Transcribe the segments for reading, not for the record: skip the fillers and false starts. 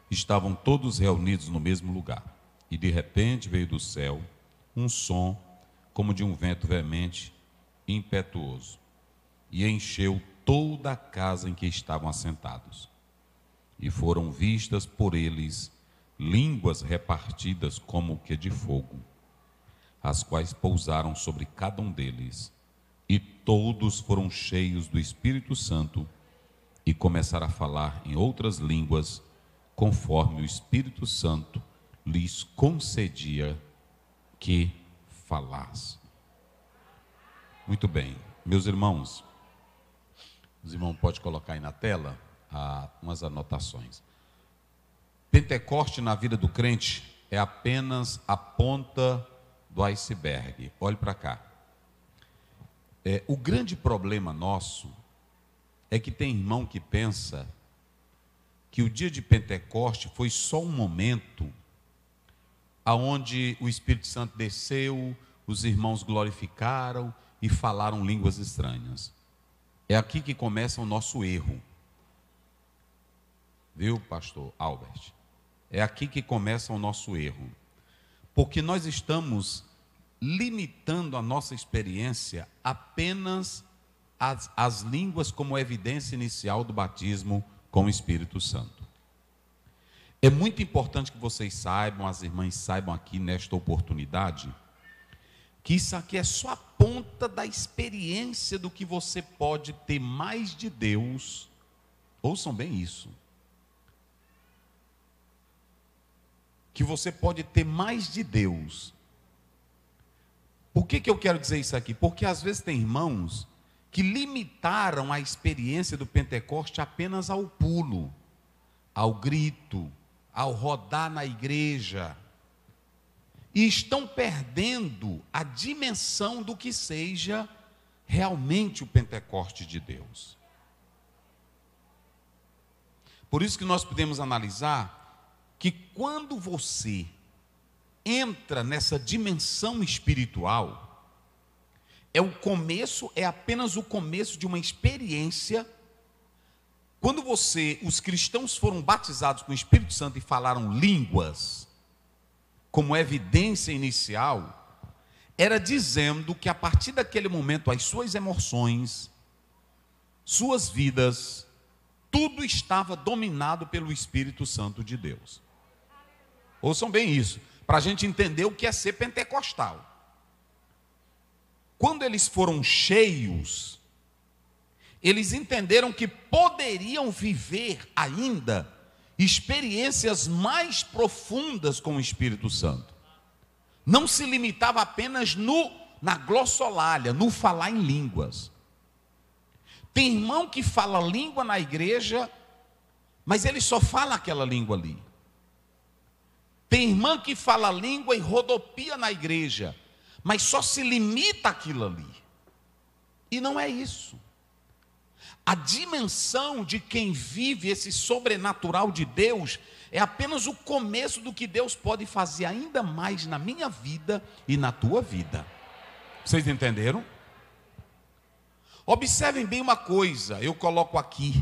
estavam todos reunidos no mesmo lugar. E de repente veio do céu um som como de um vento veemente e impetuoso, e encheu toda a casa em que estavam assentados. E foram vistas por eles línguas repartidas como que de fogo, as quais pousaram sobre cada um deles. E todos foram cheios do Espírito Santo e começaram a falar em outras línguas, conforme o Espírito Santo lhes concedia que falassem. Muito bem, meus irmãos, os irmãos podem colocar aí na tela umas anotações. Pentecoste na vida do crente é apenas a ponta do iceberg. Olhe para cá. O grande problema nosso é que tem irmão que pensa que o dia de Pentecoste foi só um momento aonde o Espírito Santo desceu, os irmãos glorificaram e falaram línguas estranhas. É aqui que começa o nosso erro. Viu, pastor Albert? É aqui que começa o nosso erro. Porque nós estamos limitando a nossa experiência apenas às línguas como evidência inicial do batismo com o Espírito Santo. É muito importante que vocês saibam, as irmãs saibam aqui nesta oportunidade, que isso aqui é só a ponta da experiência do que você pode ter mais de Deus. Ouçam bem isso. Que você pode ter mais de Deus. Por que eu quero dizer isso aqui? Porque às vezes tem irmãos que limitaram a experiência do Pentecoste apenas ao pulo, ao grito, ao rodar na igreja. E estão perdendo a dimensão do que seja realmente o Pentecoste de Deus. Por isso que nós podemos analisar que quando você entra nessa dimensão espiritual, é apenas o começo de uma experiência. Quando os cristãos foram batizados com o Espírito Santo e falaram línguas, como evidência inicial, era dizendo que a partir daquele momento as suas emoções, suas vidas, tudo estava dominado pelo Espírito Santo de Deus. Ouçam bem isso, para a gente entender o que é ser pentecostal. Quando eles foram cheios, eles entenderam que poderiam viver ainda experiências mais profundas com o Espírito Santo. Não se limitava apenas na glossolalia, no falar em línguas. Tem irmão que fala língua na igreja, mas ele só fala aquela língua ali. Tem irmã que fala língua e rodopia na igreja, mas só se limita àquilo ali. E não é isso. A dimensão de quem vive esse sobrenatural de Deus é apenas o começo do que Deus pode fazer ainda mais na minha vida e na tua vida. Vocês entenderam? Observem bem uma coisa, eu coloco aqui.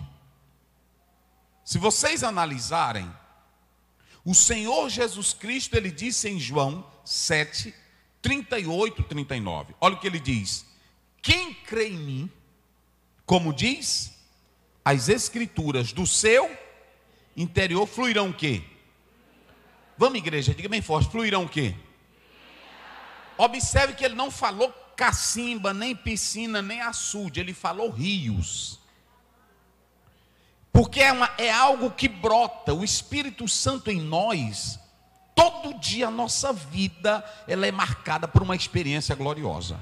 Se vocês analisarem, o Senhor Jesus Cristo, ele disse em João 7, 38, 39. Olha o que ele diz: quem crê em mim, como diz as Escrituras, do seu interior fluirão o quê? Vamos, igreja, diga bem forte, fluirão o quê? Observe que ele não falou cacimba, nem piscina, nem açude, ele falou rios. Porque é algo que brota, o Espírito Santo em nós, todo dia a nossa vida, ela é marcada por uma experiência gloriosa.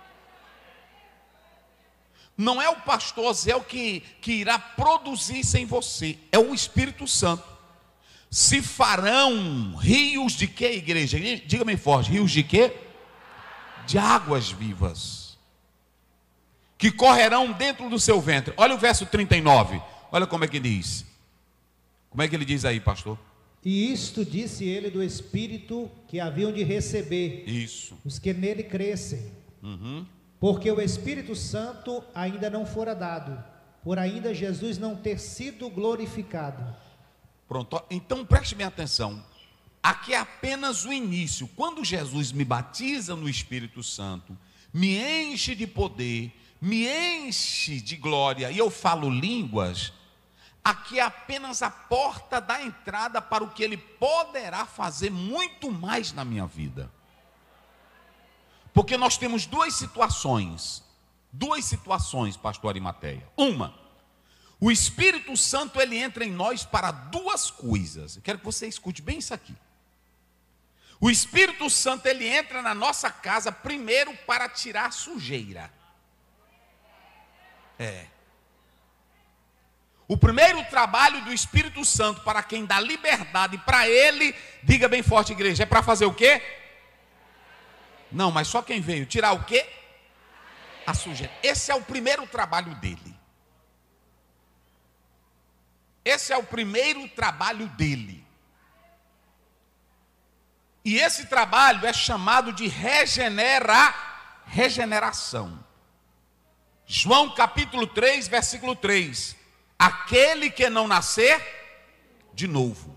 Não é o pastor Zé que irá produzir isso em você, é o Espírito Santo. Se farão rios de quê, igreja? Diga-me forte, rios de quê? De águas vivas, que correrão dentro do seu ventre. Olha o verso 39, olha como é que diz. Como é que ele diz aí, pastor? E isto disse ele do Espírito que haviam de receber Isso. os que nele crescem. Porque o Espírito Santo ainda não fora dado, por ainda Jesus não ter sido glorificado. Pronto, então preste bem atenção. Aqui é apenas o início. Quando Jesus me batiza no Espírito Santo, me enche de poder, me enche de glória, e eu falo línguas, aqui é apenas a porta da entrada para o que Ele poderá fazer muito mais na minha vida. Porque nós temos duas situações, pastor Arimateia. Uma, o Espírito Santo, ele entra em nós para duas coisas. Eu quero que você escute bem isso aqui. O Espírito Santo, ele entra na nossa casa primeiro para tirar sujeira. O primeiro trabalho do Espírito Santo para quem dá liberdade para ele, diga bem forte, igreja, é para fazer o quê? Não, mas só quem veio tirar o quê? A sujeira. Esse é o primeiro trabalho dele. Esse é o primeiro trabalho dele. E esse trabalho é chamado de regeneração. João capítulo 3, versículo 3. Aquele que não nascer de novo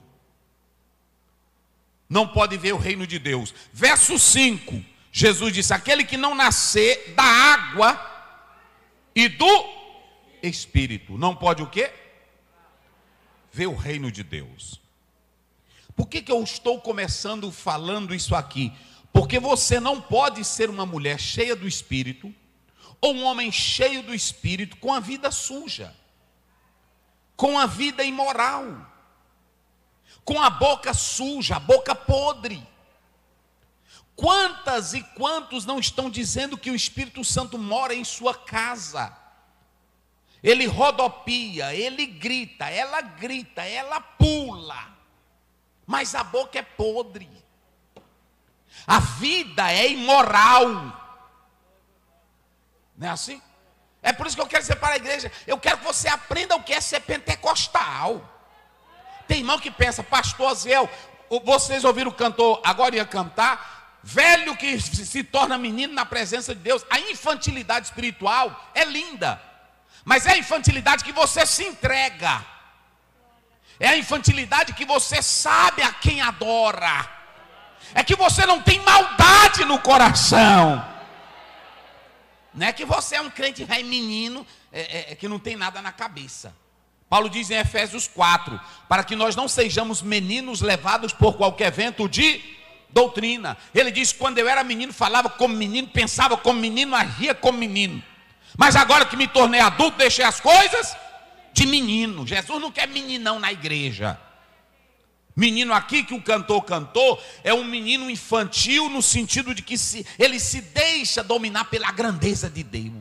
não pode ver o reino de Deus. Verso 5, Jesus disse: aquele que não nascer da água e do Espírito não pode o quê? Ver o reino de Deus. Por que eu estou começando falando isso aqui? Porque você não pode ser uma mulher cheia do Espírito ou um homem cheio do Espírito com a vida suja, com a vida imoral, com a boca suja, a boca podre. Quantas e quantos não estão dizendo que o Espírito Santo mora em sua casa? Ele rodopia, ele grita, ela pula, mas a boca é podre, a vida é imoral. Não é assim? É por isso que eu quero dizer para a igreja, eu quero que você aprenda o que é ser pentecostal. Tem irmão que pensa, pastor Aziel, vocês ouviram o cantor, agora ia cantar, velho que se torna menino na presença de Deus. A infantilidade espiritual é linda, mas é a infantilidade que você se entrega, é a infantilidade que você sabe a quem adora, é que você não tem maldade no coração. Não é que você é um crente velho menino, que não tem nada na cabeça. Paulo diz em Efésios 4, para que nós não sejamos meninos levados por qualquer vento de doutrina. Ele diz, quando eu era menino, falava como menino, pensava como menino, agia como menino. Mas agora que me tornei adulto, deixei as coisas de menino. Jesus não quer meninão na igreja. Menino aqui que o cantor cantou é um menino infantil no sentido de que ele se deixa dominar pela grandeza de Deus.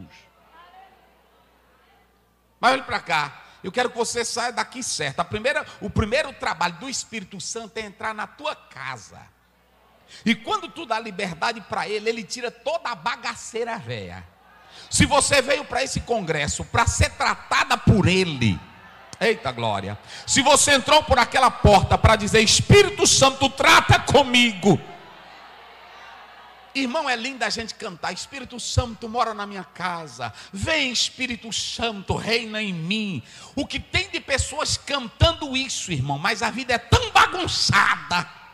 Mas olhe para cá, eu quero que você saia daqui certo. O primeiro trabalho do Espírito Santo é entrar na tua casa. E quando tu dá liberdade para ele, ele tira toda a bagaceira velha. Se você veio para esse congresso para ser tratada por ele, eita glória, se você entrou por aquela porta para dizer, Espírito Santo, trata comigo. Irmão, é lindo a gente cantar, Espírito Santo mora na minha casa, vem Espírito Santo, reina em mim. O que tem de pessoas cantando isso, irmão, mas a vida é tão bagunçada.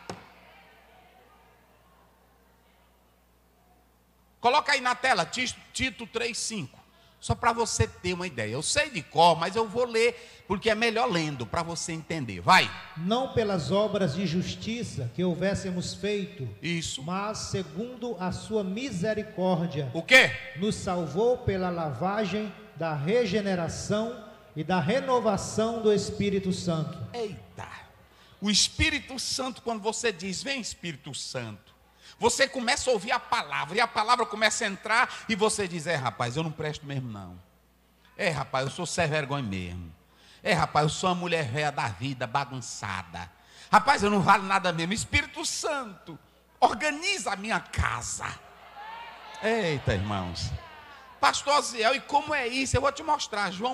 Coloca aí na tela, Tito 3,5. Só para você ter uma ideia. Eu sei de cor, mas eu vou ler, porque é melhor lendo, para você entender. Vai. Não pelas obras de justiça que houvéssemos feito. Isso. Mas segundo a sua misericórdia. O quê? Nos salvou pela lavagem da regeneração e da renovação do Espírito Santo. Eita. O Espírito Santo, quando você diz, vem Espírito Santo, você começa a ouvir a palavra, e a palavra começa a entrar, e você diz, rapaz, eu não presto mesmo não. Rapaz, eu sou sem vergonha mesmo. Rapaz, eu sou uma mulher velha da vida, bagunçada. Rapaz, eu não valo nada mesmo. Espírito Santo, organiza a minha casa. Eita, irmãos. Pastor Aziel, e como é isso? Eu vou te mostrar. João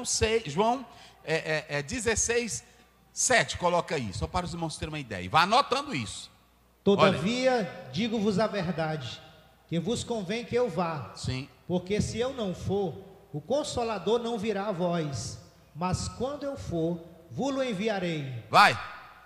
16, 7, coloca aí, só para os irmãos terem uma ideia. Vá anotando isso. Todavia, digo-vos a verdade, que vos convém que eu vá. Sim. Porque se eu não for, o Consolador não virá a vós. Mas quando eu for, vos-lo enviarei. Vai.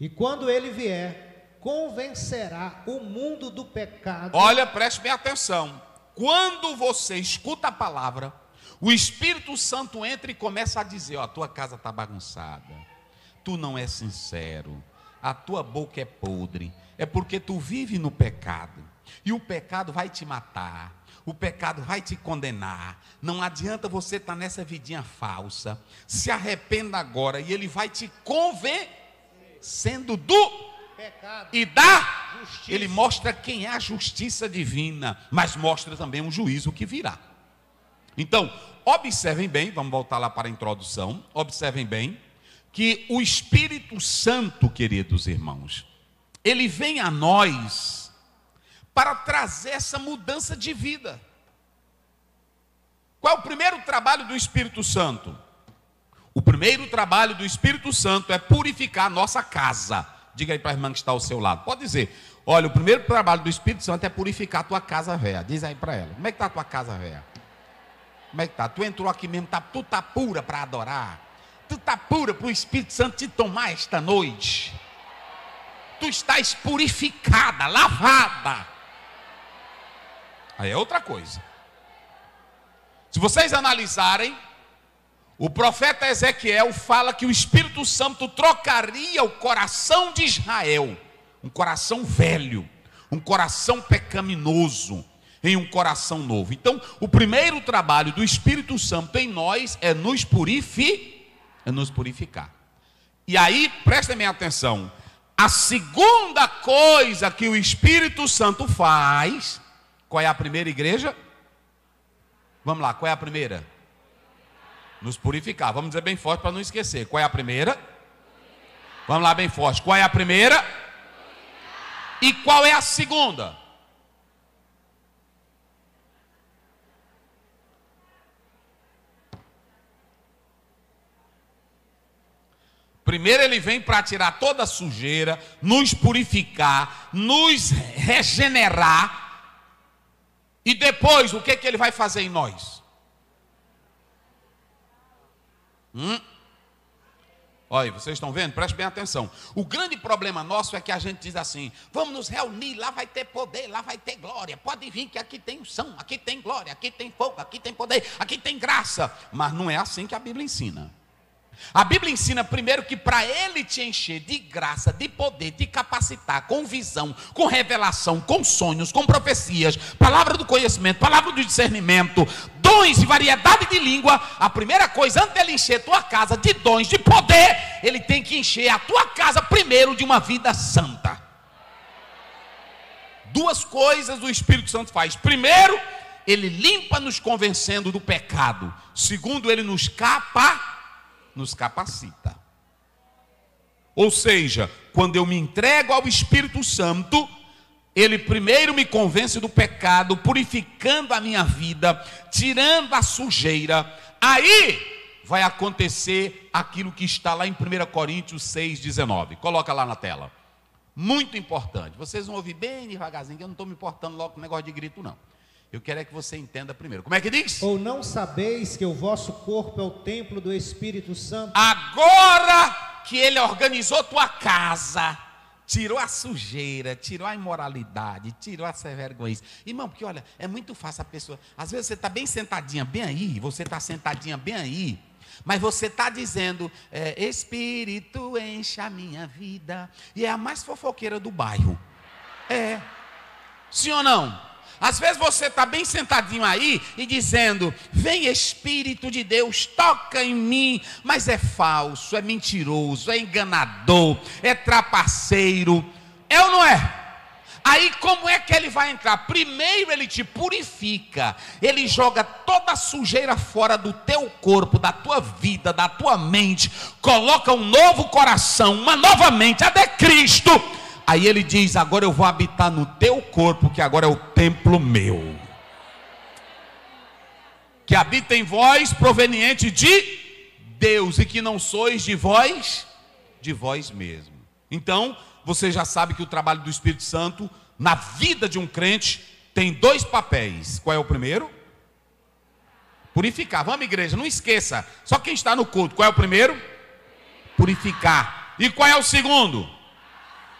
E quando ele vier, convencerá o mundo do pecado. Olha, preste bem atenção. Quando você escuta a palavra, o Espírito Santo entra e começa a dizer: ó, a tua casa está bagunçada, tu não é sincero, a tua boca é podre, é porque tu vive no pecado, e o pecado vai te matar, o pecado vai te condenar, não adianta você estar nessa vidinha falsa, se arrependa agora, e ele vai te convencendo do Pecado e da justiça. Ele mostra quem é a justiça divina, mas mostra também um juízo que virá. Então, observem bem, vamos voltar lá para a introdução, observem bem, que o Espírito Santo, queridos irmãos, ele vem a nós para trazer essa mudança de vida. Qual é o primeiro trabalho do Espírito Santo? O primeiro trabalho do Espírito Santo é purificar a nossa casa. Diga aí para a irmã que está ao seu lado. Pode dizer: olha, o primeiro trabalho do Espírito Santo é purificar a tua casa velha. Diz aí para ela: como é que está a tua casa velha? Como é que está? Tu entrou aqui mesmo, tu está pura para adorar? Tu está pura para o Espírito Santo te tomar esta noite? Tu estás purificada, lavada. Aí é outra coisa. Se vocês analisarem, o profeta Ezequiel fala que o Espírito Santo trocaria o coração de Israel, um coração velho, um coração pecaminoso, em um coração novo. Então, o primeiro trabalho do Espírito Santo em nós é nos purificar. E aí, prestem bem atenção, a segunda coisa que o Espírito Santo faz, qual é a primeira, igreja? Vamos lá, qual é a primeira? Nos purificar. Vamos dizer bem forte para não esquecer. Qual é a primeira? Vamos lá bem forte. Qual é a primeira? E qual é a segunda? Primeiro ele vem para tirar toda a sujeira, nos purificar, nos regenerar. E depois, o que ele vai fazer em nós? Olha, vocês estão vendo? Preste bem atenção. O grande problema nosso é que a gente diz assim: vamos nos reunir, lá vai ter poder, lá vai ter glória. Pode vir que aqui tem unção, aqui tem glória, aqui tem fogo, aqui tem poder, aqui tem graça. Mas não é assim que a Bíblia ensina. A Bíblia ensina primeiro que para ele te encher de graça, de poder, te capacitar com visão, com revelação, com sonhos, com profecias, palavra do conhecimento, palavra do discernimento, dons e variedade de língua, a primeira coisa, antes dele encher tua casa de dons, de poder, ele tem que encher a tua casa primeiro de uma vida santa. Duas coisas o Espírito Santo faz. Primeiro, ele limpa nos convencendo do pecado. Segundo, ele nos capacita. Ou seja, quando eu me entrego ao Espírito Santo, ele primeiro me convence do pecado, purificando a minha vida, tirando a sujeira. Aí vai acontecer aquilo que está lá em 1 Coríntios 6,19. Coloca lá na tela. Muito importante. Vocês vão ouvir bem devagarzinho, que eu não estou me importando logo com o negócio de grito, não. Eu quero é que você entenda primeiro. Como é que diz? Ou não sabeis que o vosso corpo é o templo do Espírito Santo? Agora que ele organizou tua casa, tirou a sujeira, tirou a imoralidade, tirou a vergonha. Irmão, porque olha, é muito fácil a pessoa. Às vezes você está bem sentadinha, bem aí, você está sentadinha bem aí, mas você está dizendo, Espírito enche a minha vida, e é a mais fofoqueira do bairro. É. Sim ou não? Às vezes você está bem sentadinho aí e dizendo, vem Espírito de Deus, toca em mim, mas é falso, é mentiroso, é enganador, é trapaceiro, é ou não é? Aí como é que ele vai entrar? Primeiro ele te purifica, ele joga toda a sujeira fora do teu corpo, da tua vida, da tua mente, coloca um novo coração, uma nova mente, a de Cristo. Aí ele diz, agora eu vou habitar no teu corpo, que agora é o templo meu, que habita em vós, proveniente de Deus, e que não sois de vós mesmo. Então, você já sabe que o trabalho do Espírito Santo, na vida de um crente, tem dois papéis. Qual é o primeiro? Purificar. Vamos, igreja, não esqueça, só quem está no culto, qual é o primeiro? Purificar. E qual é o segundo?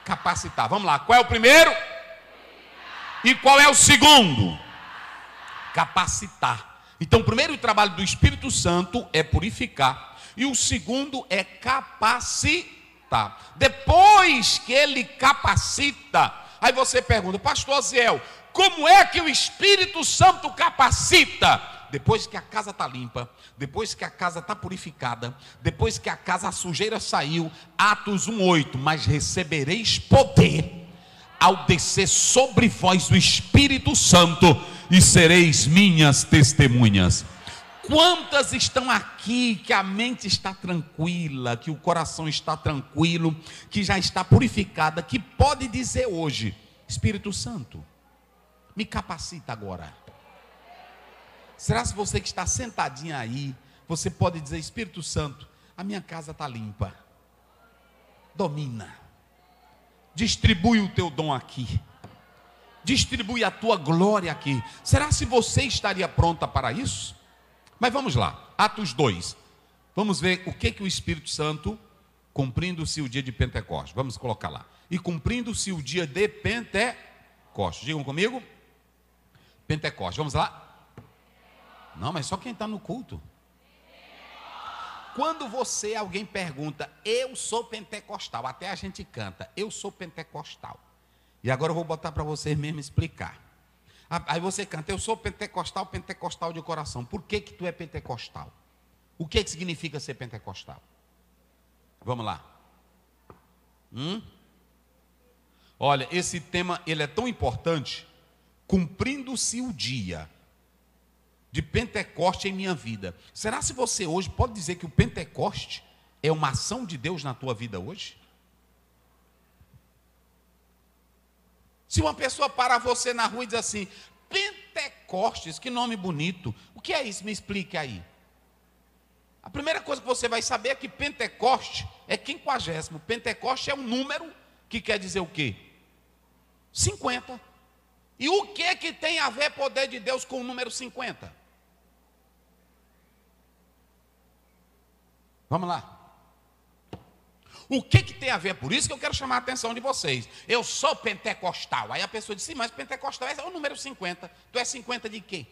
Capacitar. Vamos lá, qual é o primeiro? E qual é o segundo? Capacitar. Então, o primeiro trabalho do Espírito Santo é purificar. E o segundo é capacitar. Depois que ele capacita, aí você pergunta, pastor Aziel, como é que o Espírito Santo capacita? Depois que a casa está limpa, depois que a casa está purificada, depois que a sujeira saiu, Atos 1:8, mas recebereis poder ao descer sobre vós o Espírito Santo e sereis minhas testemunhas. Quantas estão aqui que a mente está tranquila, que o coração está tranquilo, que já está purificada, que pode dizer hoje, Espírito Santo, me capacita agora. Será se você que está sentadinha aí, você pode dizer, Espírito Santo, a minha casa está limpa, domina, distribui o teu dom aqui, distribui a tua glória aqui. Será se você estaria pronta para isso? Mas vamos lá, Atos 2, vamos ver o que o Espírito Santo, cumprindo-se o dia de Pentecostes, vamos colocar lá, e cumprindo-se o dia de Pentecostes, digam comigo, Pentecostes, vamos lá. Não, mas só quem está no culto. Quando alguém pergunta, eu sou pentecostal, até a gente canta, eu sou pentecostal. E agora eu vou botar para vocês mesmo explicar. Aí você canta, eu sou pentecostal, pentecostal de coração. Por que tu é pentecostal? O que significa ser pentecostal? Vamos lá. Olha, esse tema ele é tão importante, cumprindo-se o dia de Pentecoste em minha vida. Será se você hoje pode dizer que o Pentecoste é uma ação de Deus na tua vida hoje? Se uma pessoa para você na rua e diz assim, Pentecostes, que nome bonito, o que é isso? Me explique aí. A primeira coisa que você vai saber é que Pentecoste é 50. Pentecoste é um número que quer dizer o quê? 50. E o que tem a ver poder de Deus com o número 50? Vamos lá. O que tem a ver? Por isso que eu quero chamar a atenção de vocês. Eu sou pentecostal. Aí a pessoa diz, sim, mas pentecostal é o número 50. Tu é 50 de quê?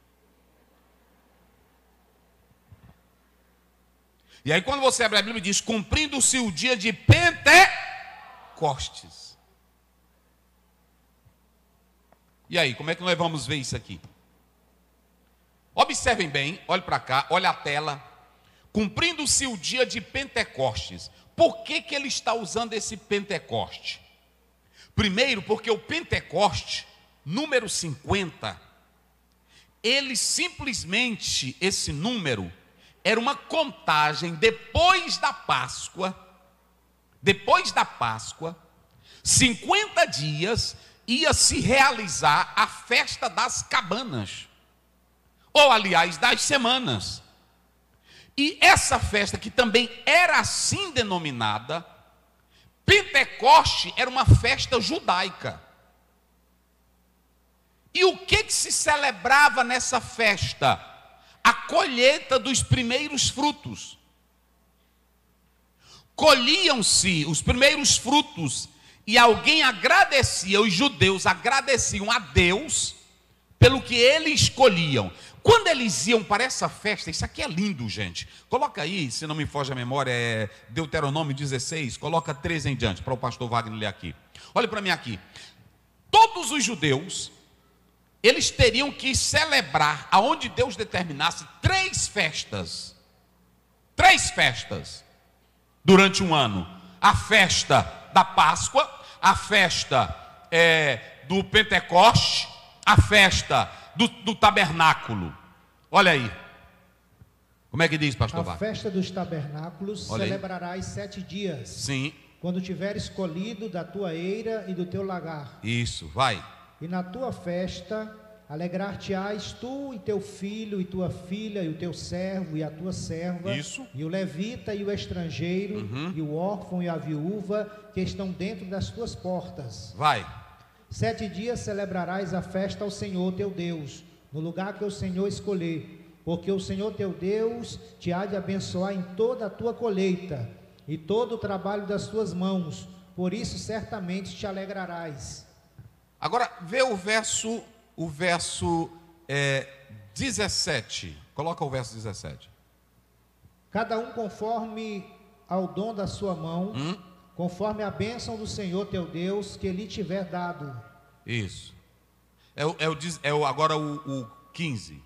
E aí quando você abre a Bíblia diz, cumprindo-se o dia de Pentecostes. E aí, como é que nós vamos ver isso aqui? Observem bem, olhe para cá, olha a tela. Cumprindo-se o dia de Pentecostes. Por que ele está usando esse Pentecoste? Primeiro, porque o Pentecoste, número 50, ele simplesmente, esse número, era uma contagem depois da Páscoa, 50 dias, ia se realizar a festa das cabanas, ou aliás, das semanas. E essa festa, que também era assim denominada, Pentecoste era uma festa judaica. E o que se celebrava nessa festa? A colheita dos primeiros frutos. Colhiam-se os primeiros frutos e alguém agradecia, os judeus agradeciam a Deus pelo que eles escolhiam. Quando eles iam para essa festa, isso aqui é lindo, gente. Coloca aí, se não me foge a memória, é Deuteronômio 16, coloca 13 em diante, para o pastor Wagner ler aqui. Olha para mim aqui. Todos os judeus, eles teriam que celebrar, aonde Deus determinasse, 3 festas. 3 festas durante um ano. A festa da Páscoa, a festa do Pentecoste, a festa do tabernáculo. Olha aí. Como é que diz, pastor Wagner? A festa dos tabernáculos celebrarás 7 dias. Sim. Quando tiveres colhido da tua eira e do teu lagar. Isso, vai. E na tua festa alegrar-te-ás tu e teu filho e tua filha e o teu servo e a tua serva. Isso. E o levita e o estrangeiro e o órfão e a viúva que estão dentro das tuas portas. Vai. 7 dias celebrarás a festa ao Senhor teu Deus, no lugar que o Senhor escolher, porque o Senhor teu Deus te há de abençoar em toda a tua colheita, e todo o trabalho das tuas mãos, por isso certamente te alegrarás. Agora, vê o verso 17. Coloca o verso 17. Cada um conforme ao dom da sua mão, conforme a bênção do Senhor teu Deus, que lhe tiver dado. Isso. Agora o 15.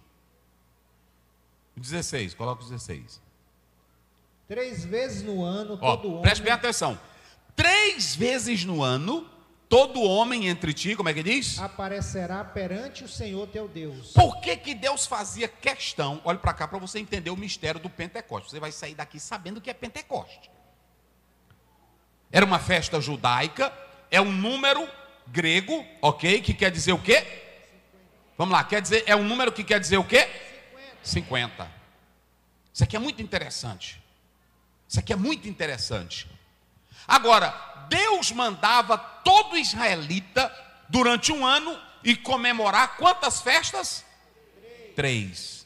O 16, coloca o 16. 3 vezes no ano, todo homem... Preste bem atenção. 3 vezes no ano, todo homem entre ti, como é que diz? Aparecerá perante o Senhor teu Deus. Por que Deus fazia questão? Olhe para cá para você entender o mistério do Pentecostes. Você vai sair daqui sabendo o que é Pentecoste. Era uma festa judaica, é um número grego, ok? Que quer dizer o quê? 50. Vamos lá, é um número que quer dizer o quê? 50. Isso aqui é muito interessante. Isso aqui é muito interessante. Agora, Deus mandava todo israelita durante um ano e comemorar quantas festas? 3.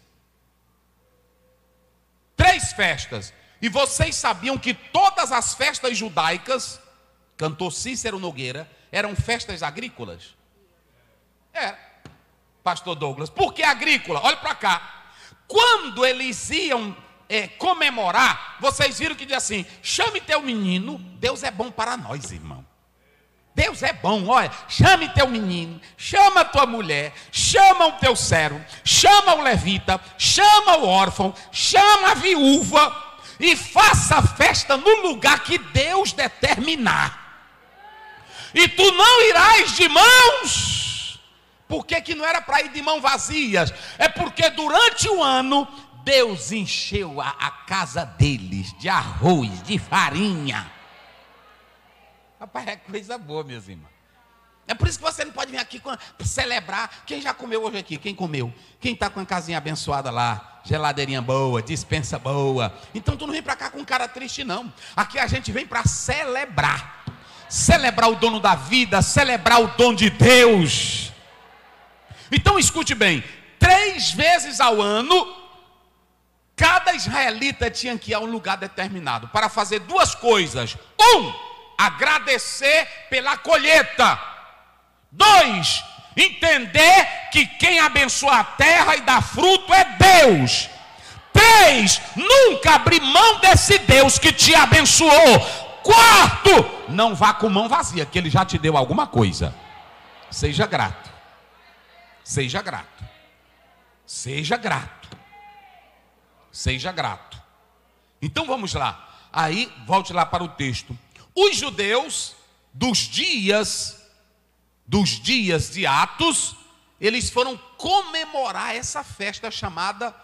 3 festas. E vocês sabiam que todas as festas judaicas, cantor Cícero Nogueira, eram festas agrícolas? Pastor Douglas. Por que agrícola? Olha para cá. Quando eles iam comemorar, vocês viram que diz assim: chame teu menino. Deus é bom para nós, irmão. Deus é bom, olha. Chame teu menino, chama tua mulher, chama o teu servo, chama o levita, chama o órfão, chama a viúva e faça a festa no lugar que Deus determinar. E tu não irás de mãos. Por que não era para ir de mãos vazias? É porque durante o ano Deus encheu a casa deles de arroz, de farinha. Rapaz, é coisa boa, meus irmãos. É por isso que você não pode vir aqui celebrar. Quem já comeu hoje aqui? Quem comeu? Quem está com a casinha abençoada lá? Geladeirinha boa, dispensa boa. Então tu não vem para cá com cara triste, não. Aqui a gente vem para celebrar. Celebrar o dono da vida, celebrar o dom de Deus. Então escute bem. 3 vezes ao ano, cada israelita tinha que ir a um lugar determinado para fazer 2 coisas. 1, agradecer pela colheita. 2, entender que quem abençoa a terra e dá fruto é Deus. 3, nunca abrir mão desse Deus que te abençoou. 4, não vá com mão vazia, que Ele já te deu alguma coisa. Seja grato. Seja grato. Seja grato. Seja grato. Então vamos lá. Aí, volte lá para o texto. Os judeus, dos dias de Atos, eles foram comemorar essa festa chamada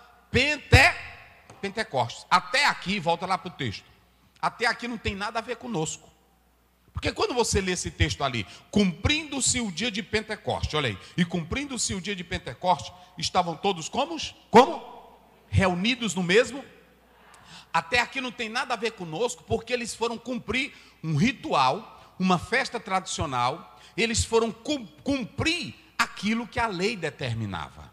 Pentecostes. Até aqui, volta lá para o texto. Até aqui não tem nada a ver conosco. Porque quando você lê esse texto ali, cumprindo-se o dia de Pentecostes, olha aí, e cumprindo-se o dia de Pentecostes, estavam todos como? Reunidos no mesmo. Até aqui não tem nada a ver conosco, porque eles foram cumprir um ritual, uma festa tradicional, eles foram cumprir aquilo que a lei determinava.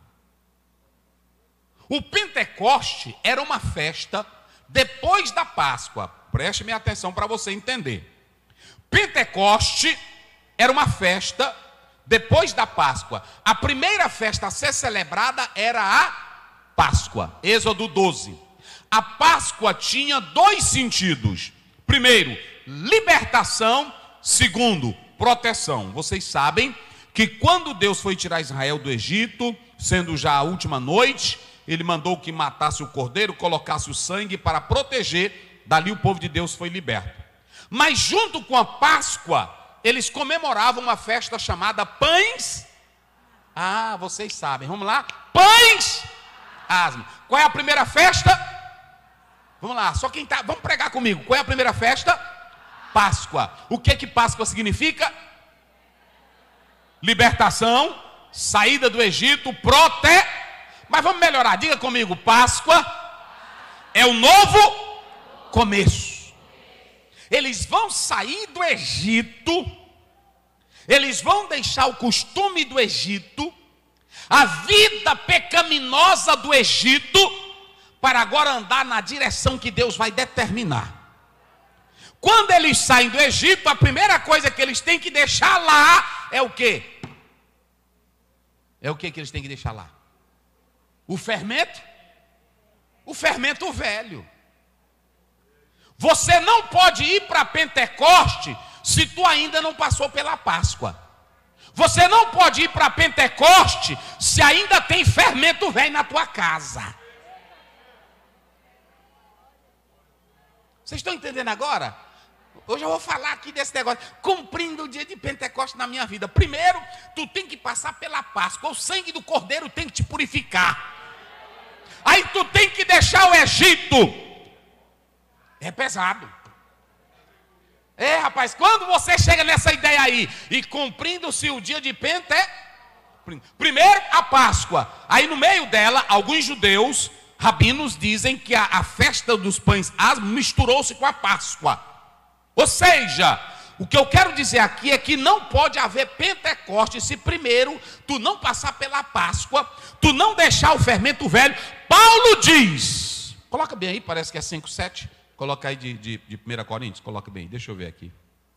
O Pentecoste era uma festa depois da Páscoa. Preste minha atenção para você entender. Pentecoste era uma festa depois da Páscoa. A primeira festa a ser celebrada era a Páscoa. Êxodo 12. A Páscoa tinha 2 sentidos. Primeiro, libertação. Segundo, proteção. Vocês sabem que quando Deus foi tirar Israel do Egito, sendo já a última noite, Ele mandou que matasse o cordeiro, colocasse o sangue para proteger. Dali o povo de Deus foi liberto. Mas junto com a Páscoa, eles comemoravam uma festa chamada Pães. Vocês sabem, vamos lá. Pães Asmo. Qual é a primeira festa? Vamos lá, só quem tá, vamos pregar comigo. Qual é a primeira festa? Páscoa. O que Páscoa significa? Libertação, saída do Egito, Mas vamos melhorar, diga comigo, Páscoa é o novo começo. Eles vão sair do Egito, eles vão deixar o costume do Egito, a vida pecaminosa do Egito, para agora andar na direção que Deus vai determinar. Quando eles saem do Egito, a primeira coisa que eles têm que deixar lá é o quê? É o que eles têm que deixar lá? O fermento? O fermento velho. Você não pode ir para Pentecoste se tu ainda não passou pela Páscoa. Você não pode ir para Pentecoste se ainda tem fermento velho na tua casa. Vocês estão entendendo agora? Hoje eu vou falar aqui desse negócio, cumprindo o dia de Pentecostes na minha vida. Primeiro, tu tem que passar pela Páscoa. O sangue do Cordeiro tem que te purificar. Aí tu tem que deixar o Egito. É pesado. É, rapaz, quando você chega nessa ideia aí, e cumprindo-se o dia de primeiro a Páscoa, aí no meio dela, alguns judeus, rabinos, dizem que a festa dos pães asmos misturou-se com a Páscoa. Ou seja, o que eu quero dizer aqui é que não pode haver Pentecoste se primeiro tu não passar pela Páscoa, tu não deixar o fermento velho. Paulo diz, coloca bem aí, parece que é 5:7. Coloca aí de 1 Coríntios, coloca bem, deixa eu ver aqui.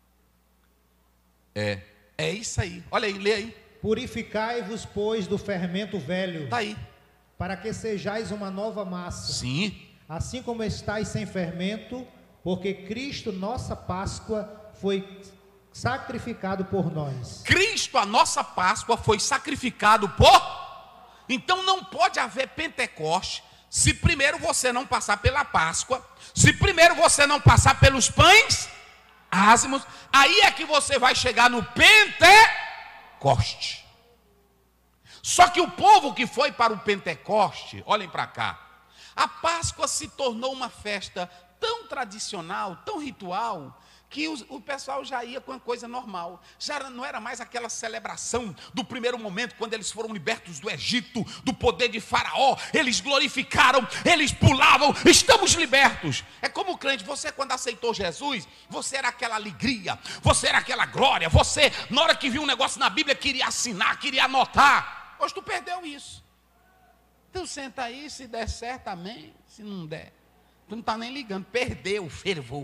É isso aí, olha aí, lê aí. Purificai-vos, pois, do fermento velho. Está aí. Para que sejais uma nova massa. Sim. Assim como estáis sem fermento, porque Cristo, nossa Páscoa, foi sacrificado por nós. Cristo, a nossa Páscoa, foi sacrificado por... Então não pode haver Pentecoste se primeiro você não passar pela Páscoa, se primeiro você não passar pelos pães ázimos, aí é que você vai chegar no Pentecoste. Só que o povo que foi para o Pentecoste, olhem para cá, a Páscoa se tornou uma festa tão tradicional, tão ritual, que o pessoal já ia com a coisa normal. Já não era mais aquela celebração do primeiro momento, quando eles foram libertos do Egito, do poder de Faraó. Eles glorificaram, eles pulavam, estamos libertos. É como o crente, você quando aceitou Jesus, você era aquela alegria, você era aquela glória, você, na hora que viu um negócio na Bíblia, queria assinar, queria anotar. Hoje tu perdeu isso. Então senta aí, se der certo, amém. Se não der, tu não está nem ligando, perdeu o fervor.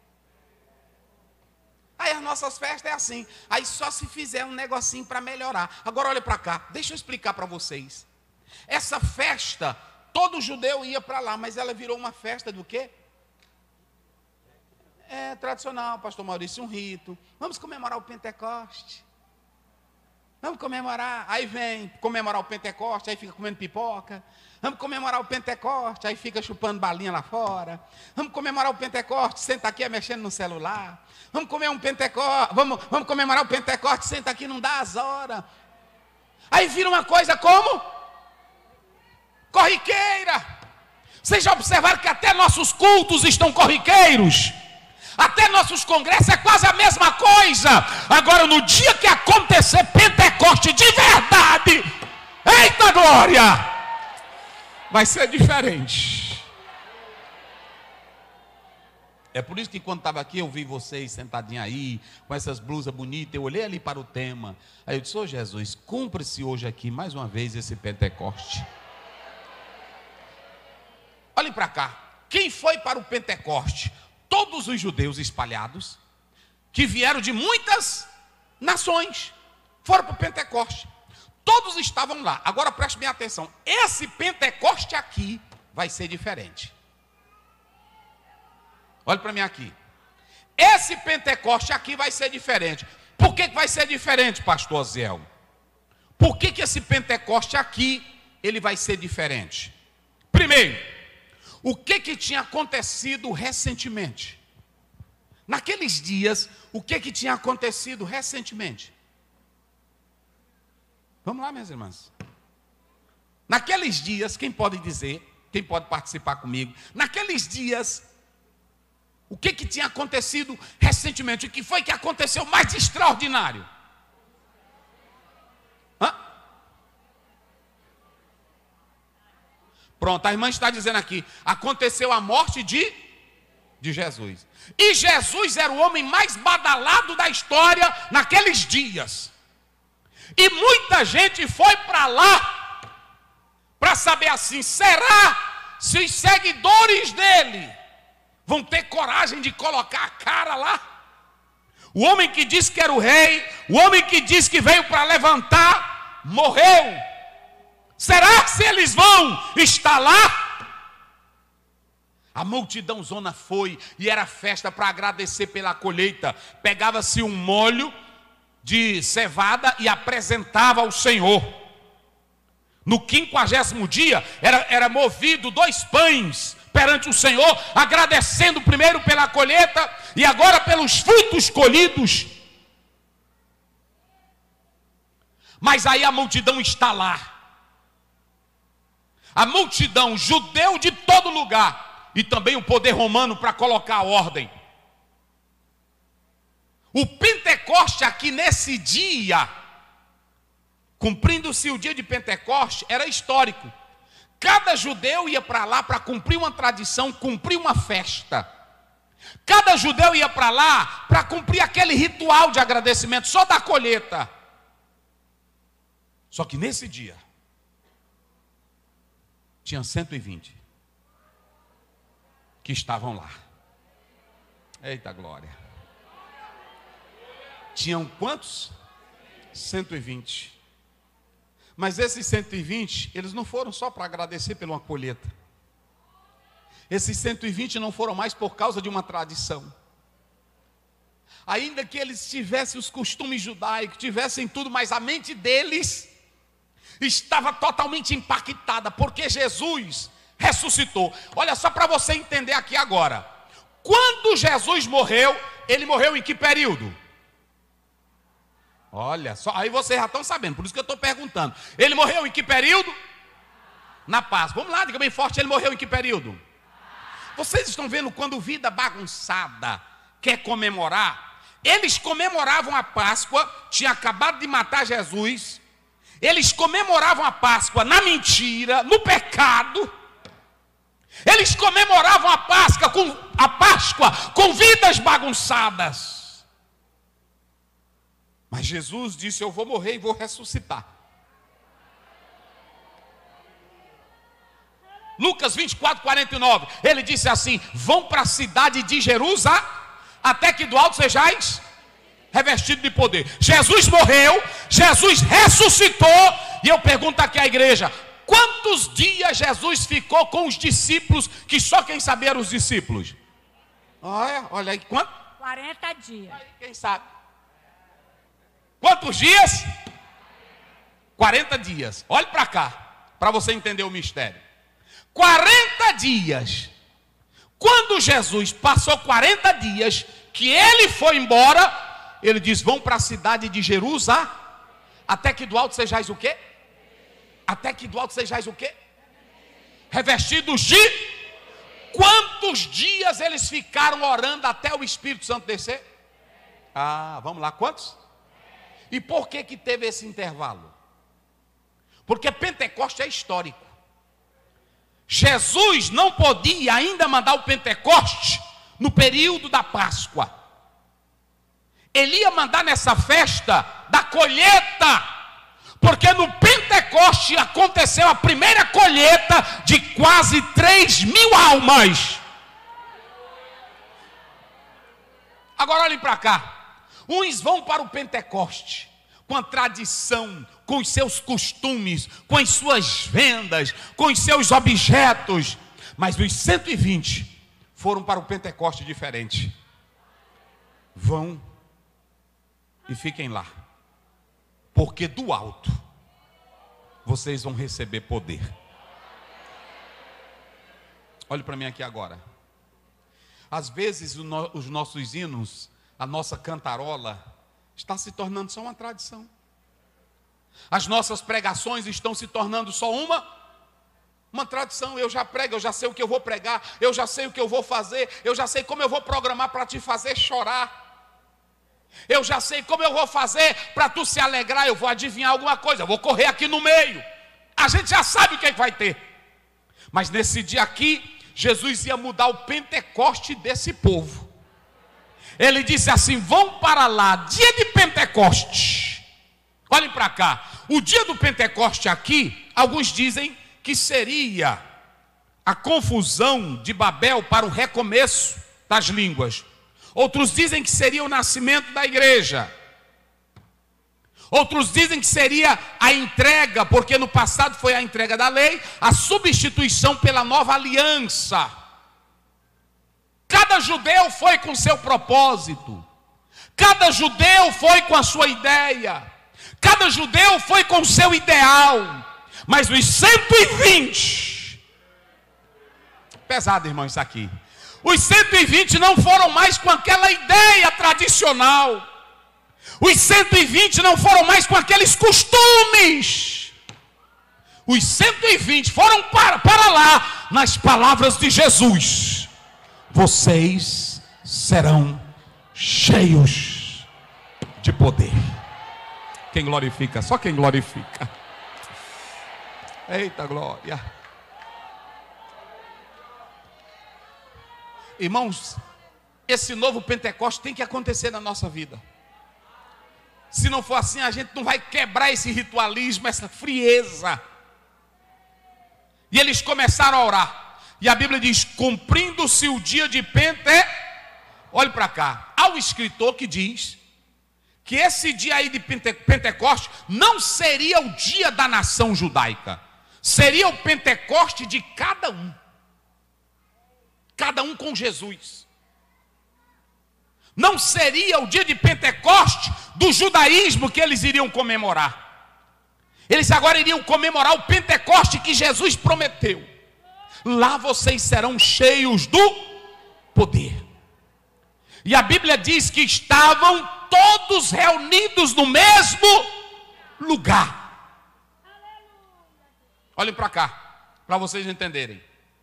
Aí as nossas festas é assim, aí só se fizer um negocinho para melhorar. Agora olha para cá, deixa eu explicar para vocês. Essa festa, todo judeu ia para lá, mas ela virou uma festa do quê? É tradicional, pastor Maurício, um rito. Vamos comemorar o Pentecoste. Vamos comemorar, aí vem comemorar o Pentecoste, aí fica comendo pipoca. Vamos comemorar o Pentecoste, aí fica chupando balinha lá fora. Vamos comemorar o Pentecoste, senta aqui mexendo no celular. Vamos comer um Pentecoste, vamos comemorar o Pentecoste, senta aqui, não dá as horas. Aí vira uma coisa como? Corriqueira. Vocês já observaram que até nossos cultos estão corriqueiros? Até nossos congressos é quase a mesma coisa. Agora, no dia que acontecer Pentecoste de verdade, eita glória, vai ser diferente. É por isso que quando estava aqui, eu vi vocês sentadinhos aí, com essas blusas bonitas, eu olhei ali para o tema, aí eu disse, ô Jesus, cumpre-se hoje aqui, mais uma vez, esse Pentecoste. Olhem para cá, quem foi para o Pentecoste? Todos os judeus espalhados, que vieram de muitas nações, foram para o Pentecoste. Todos estavam lá. Agora preste bem atenção. Esse Pentecoste aqui vai ser diferente. Olhe para mim aqui. Esse Pentecoste aqui vai ser diferente. Por que vai ser diferente, pastor Oziel? Por que esse Pentecoste aqui, ele vai ser diferente? Primeiro, o que tinha acontecido recentemente? Naqueles dias, o que tinha acontecido recentemente? Vamos lá, minhas irmãs. Naqueles dias, quem pode dizer, quem pode participar comigo? Naqueles dias, o que tinha acontecido recentemente? O que foi que aconteceu mais extraordinário? Pronto, a irmã está dizendo aqui, aconteceu a morte de Jesus. E Jesus era o homem mais badalado da história naqueles dias. E muita gente foi para lá, para saber assim, será se os seguidores dele vão ter coragem de colocar a cara lá? O homem que disse que era o rei, o homem que disse que veio para levantar, morreu. Será que eles vão estar lá? A multidão zona foi, e era festa para agradecer pela colheita. Pegava-se um molho de cevada e apresentava ao Senhor. No 50º dia, era movido 2 pães perante o Senhor, agradecendo primeiro pela colheita e agora pelos frutos colhidos. Mas aí a multidão está lá. A multidão, judeu de todo lugar, e também o poder romano para colocar a ordem. O Pentecoste aqui nesse dia, cumprindo-se o dia de Pentecoste, era histórico. Cada judeu ia para lá para cumprir uma tradição, cumprir uma festa. Cada judeu ia para lá para cumprir aquele ritual de agradecimento, só da colheita. Só que nesse dia, tinha 120 que estavam lá. Eita glória. Tinham quantos? 120. Mas esses 120, eles não foram só para agradecer pela colheita. Esses 120 não foram mais por causa de uma tradição. Ainda que eles tivessem os costumes judaicos, tivessem tudo, mas a mente deles estava totalmente impactada, porque Jesus ressuscitou. Olha só para você entender aqui agora. Quando Jesus morreu, ele morreu em que período? Olha só, aí vocês já estão sabendo, por isso que eu estou perguntando. Ele morreu em que período? Na Páscoa. Vamos lá, diga bem forte, ele morreu em que período? Vocês estão vendo quando vida bagunçada quer comemorar? Eles comemoravam a Páscoa, tinha acabado de matar Jesus. Eles comemoravam a Páscoa na mentira, no pecado. Eles comemoravam a Páscoa com vidas bagunçadas. Mas Jesus disse: eu vou morrer e vou ressuscitar. Lucas 24:49, ele disse assim: vão para a cidade de Jerusalém, até que do alto sejais revestido de poder. Jesus morreu, Jesus ressuscitou, e eu pergunto aqui à igreja: quantos dias Jesus ficou com os discípulos, que só quem sabia eram os discípulos? Olha aí, quanto? 40 dias. Aí, quem sabe? Quantos dias? 40 dias. Olhe para cá, para você entender o mistério. 40 dias. Quando Jesus passou 40 dias, que ele foi embora, ele diz: vão para a cidade de Jerusalém, até que do alto sejais o quê? Até que do alto sejais o quê? Revestidos de... Quantos dias eles ficaram orando até o Espírito Santo descer? Vamos lá, quantos? E por que teve esse intervalo? Porque Pentecoste é histórico. Jesus não podia ainda mandar o Pentecoste no período da Páscoa. Ele ia mandar nessa festa da colheita, porque no Pentecoste aconteceu a primeira colheita de quase 3.000 almas. Agora olhem para cá. Uns vão para o Pentecoste com a tradição, com os seus costumes, com as suas vendas, com os seus objetos. Mas os 120 foram para o Pentecoste diferente. Vão e fiquem lá, porque do alto vocês vão receber poder. Olhe para mim aqui agora. Às vezes os nossos hinos, a nossa cantarola está se tornando só uma tradição. As nossas pregações estão se tornando só uma tradição. Eu já prego, eu já sei o que eu vou pregar, eu já sei o que eu vou fazer, eu já sei como eu vou programar para te fazer chorar. Eu já sei como eu vou fazer para tu se alegrar. Eu vou adivinhar alguma coisa, eu vou correr aqui no meio. A gente já sabe o que vai ter. Mas nesse dia aqui, Jesus ia mudar o Pentecoste desse povo. Ele disse assim: vão para lá, dia de Pentecoste. Olhem para cá. O dia do Pentecoste aqui, alguns dizem que seria a confusão de Babel para o recomeço das línguas. Outros dizem que seria o nascimento da igreja. Outros dizem que seria a entrega, porque no passado foi a entrega da lei, a substituição pela nova aliança. Cada judeu foi com seu propósito. Cada judeu foi com a sua ideia. Cada judeu foi com o seu ideal. Mas os 120, pesado, irmão, isso aqui. Os 120 não foram mais com aquela ideia tradicional. Os 120 não foram mais com aqueles costumes. Os 120 foram para lá, nas palavras de Jesus: vocês serão cheios de poder. Quem glorifica? Só quem glorifica. Eita glória. Irmãos, esse novo Pentecostes tem que acontecer na nossa vida. Se não for assim, a gente não vai quebrar esse ritualismo, essa frieza. E eles começaram a orar. E a Bíblia diz: cumprindo-se o dia de Olhe para cá. Há um escritor que diz que esse dia aí de Pentecostes não seria o dia da nação judaica. Seria o Pentecoste de cada um. Cada um com Jesus. Não seria o dia de Pentecoste do judaísmo que eles iriam comemorar. Eles agora iriam comemorar o Pentecoste que Jesus prometeu. Lá vocês serão cheios do poder. E a Bíblia diz que estavam todos reunidos no mesmo lugar. Olhem para cá, para vocês entenderem.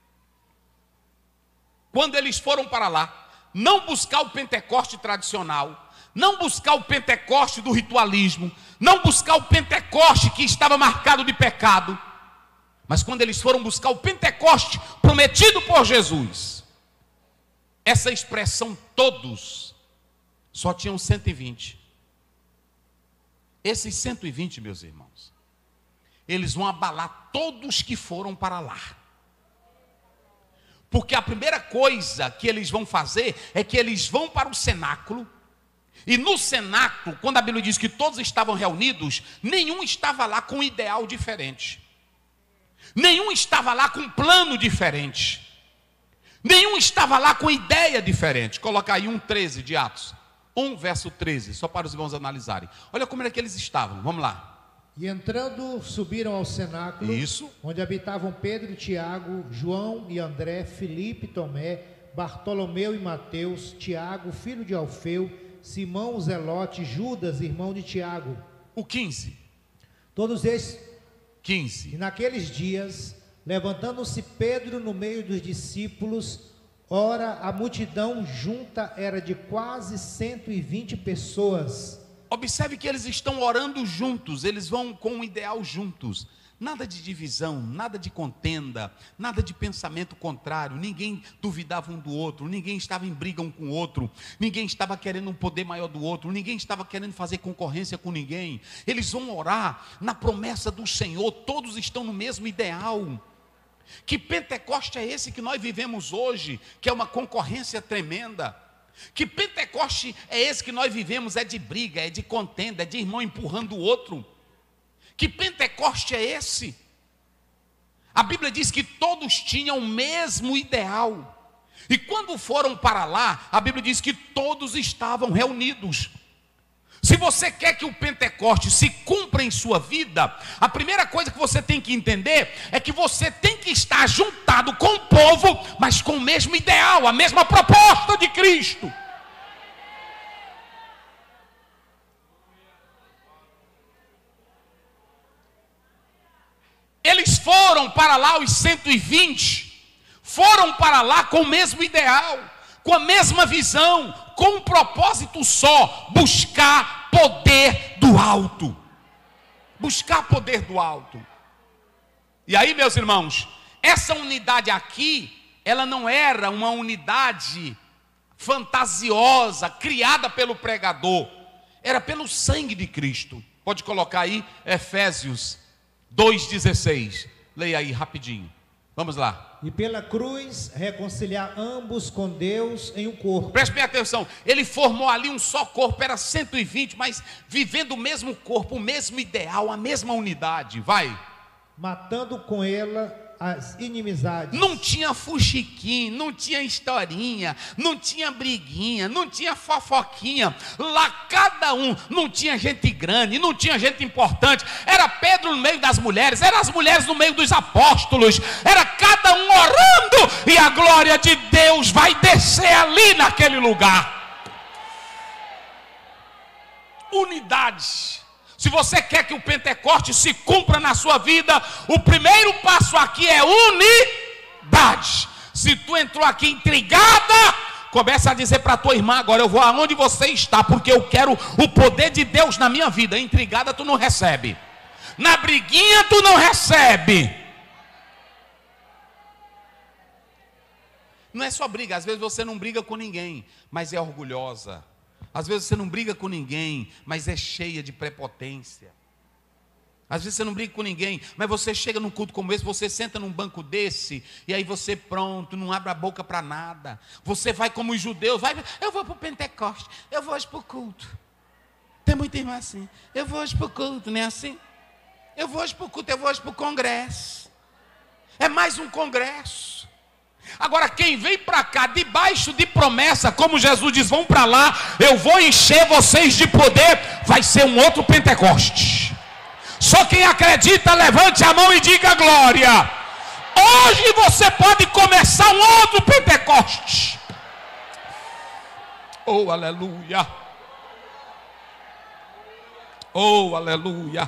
Quando eles foram para lá, não buscar o Pentecoste tradicional, não buscar o Pentecoste do ritualismo, não buscar o Pentecoste que estava marcado de pecado, mas quando eles foram buscar o Pentecoste prometido por Jesus, essa expressão todos, só tinham 120. Esses 120, meus irmãos, eles vão abalar todos que foram para lá. Porque a primeira coisa que eles vão fazer é que eles vão para o cenáculo. E no cenáculo, quando a Bíblia diz que todos estavam reunidos, nenhum estava lá com um ideal diferente. Nenhum estava lá com um plano diferente. Nenhum estava lá com ideia diferente. Coloca aí 1:13 de Atos. 1 verso 13, só para os irmãos analisarem. Olha como é que eles estavam, vamos lá. E entrando, subiram ao cenáculo, isso, onde habitavam Pedro e Tiago, João e André, Filipe e Tomé, Bartolomeu e Mateus, Tiago, filho de Alfeu, Simão o Zelote, Judas, irmão de Tiago. O 15. Todos esses. 15. E naqueles dias, levantando-se Pedro no meio dos discípulos, ora a multidão junta era de quase 120 pessoas. Observe que eles estão orando juntos, eles vão com um ideal juntos. Nada de divisão, nada de contenda, nada de pensamento contrário. Ninguém duvidava um do outro, ninguém estava em briga um com o outro, ninguém estava querendo um poder maior do outro, ninguém estava querendo fazer concorrência com ninguém. Eles vão orar na promessa do Senhor, todos estão no mesmo ideal. Que Pentecoste é esse que nós vivemos hoje, que é uma concorrência tremenda? Que Pentecoste é esse que nós vivemos? É de briga, é de contenda, é de irmão empurrando o outro. Que Pentecoste é esse? A Bíblia diz que todos tinham o mesmo ideal. E quando foram para lá, a Bíblia diz que todos estavam reunidos. Se você quer que o Pentecoste se cumpra em sua vida, a primeira coisa que você tem que entender é que você tem que estar juntado com o povo, mas com o mesmo ideal, a mesma proposta de Cristo. Eles foram para lá, os 120, foram para lá com o mesmo ideal, com a mesma visão, com um propósito só: buscar poder do alto. Buscar poder do alto. E aí, meus irmãos, essa unidade aqui, ela não era uma unidade fantasiosa, criada pelo pregador, era pelo sangue de Cristo. Pode colocar aí Efésios 2,16. Leia aí rapidinho. Vamos lá. E pela cruz reconciliar ambos com Deus em um corpo. Preste bem atenção, ele formou ali um só corpo, era 120, mas vivendo o mesmo corpo, o mesmo ideal, a mesma unidade, vai. Matando com ela as inimizades. Não tinha fuxiquinho, não tinha historinha, não tinha briguinha, não tinha fofoquinha. Lá cada um, não tinha gente grande, não tinha gente importante. Era Pedro no meio das mulheres, eram as mulheres no meio dos apóstolos. Era cada um orando e a glória de Deus vai descer ali naquele lugar. Unidade. Se você quer que o Pentecoste se cumpra na sua vida, o primeiro passo aqui é unidade. Se tu entrou aqui intrigada, começa a dizer para a tua irmã: agora eu vou aonde você está, porque eu quero o poder de Deus na minha vida. Intrigada tu não recebe, na briguinha tu não recebe. Não é só briga, às vezes você não briga com ninguém, mas é orgulhosa. Às vezes você não briga com ninguém, mas é cheia de prepotência. Às vezes você não briga com ninguém, mas você chega num culto como esse, você senta num banco desse, e aí você pronto, não abre a boca para nada. Você vai como os judeus, eu vou para o Pentecoste, eu vou hoje para o culto. Tem muita irmã assim, eu vou hoje para o culto, não é assim? Eu vou hoje para o culto, eu vou hoje para o congresso. É mais um congresso. Agora quem vem para cá debaixo de promessa, como Jesus diz, vão para lá, eu vou encher vocês de poder, vai ser um outro Pentecoste. Só quem acredita, levante a mão e diga glória. Hoje você pode começar um outro Pentecoste. Oh, aleluia. Oh, aleluia.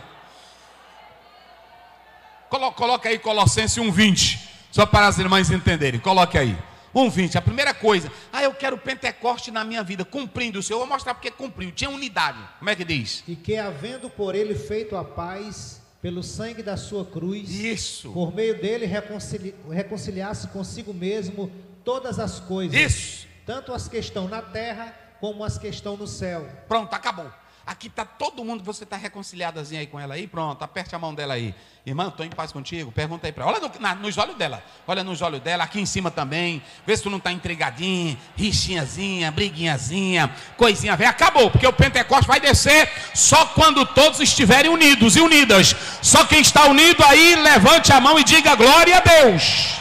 Coloca aí Colossenses 1:20. Só para as irmãs entenderem, coloque aí. 1:20, a primeira coisa. Eu quero Pentecoste na minha vida, cumprindo o Senhor. Eu vou mostrar porque cumpriu, tinha unidade. Como é que diz? E que havendo por ele feito a paz, pelo sangue da sua cruz, isso, por meio dele reconciliasse consigo mesmo todas as coisas. Isso. Tanto as que estão na terra, como as que estão no céu. Pronto, acabou. Aqui está todo mundo, você está reconciliadazinha aí com ela aí, pronto, aperte a mão dela aí. Irmã, estou em paz contigo, pergunta aí para ela. Olha nos olhos dela, olha nos olhos dela, aqui em cima também. Vê se tu não está intrigadinho, rixinhazinha, briguinhazinha, coisinha velha. Acabou, porque o Pentecoste vai descer só quando todos estiverem unidos e unidas. Só quem está unido aí, levante a mão e diga glória a Deus.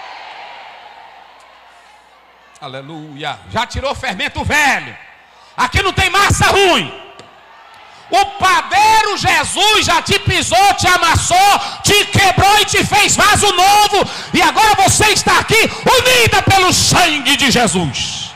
Aleluia. Já tirou o fermento velho. Aqui não tem massa ruim. O padeiro Jesus já te pisou, te amassou, te quebrou e te fez vaso novo. E agora você está aqui unida pelo sangue de Jesus.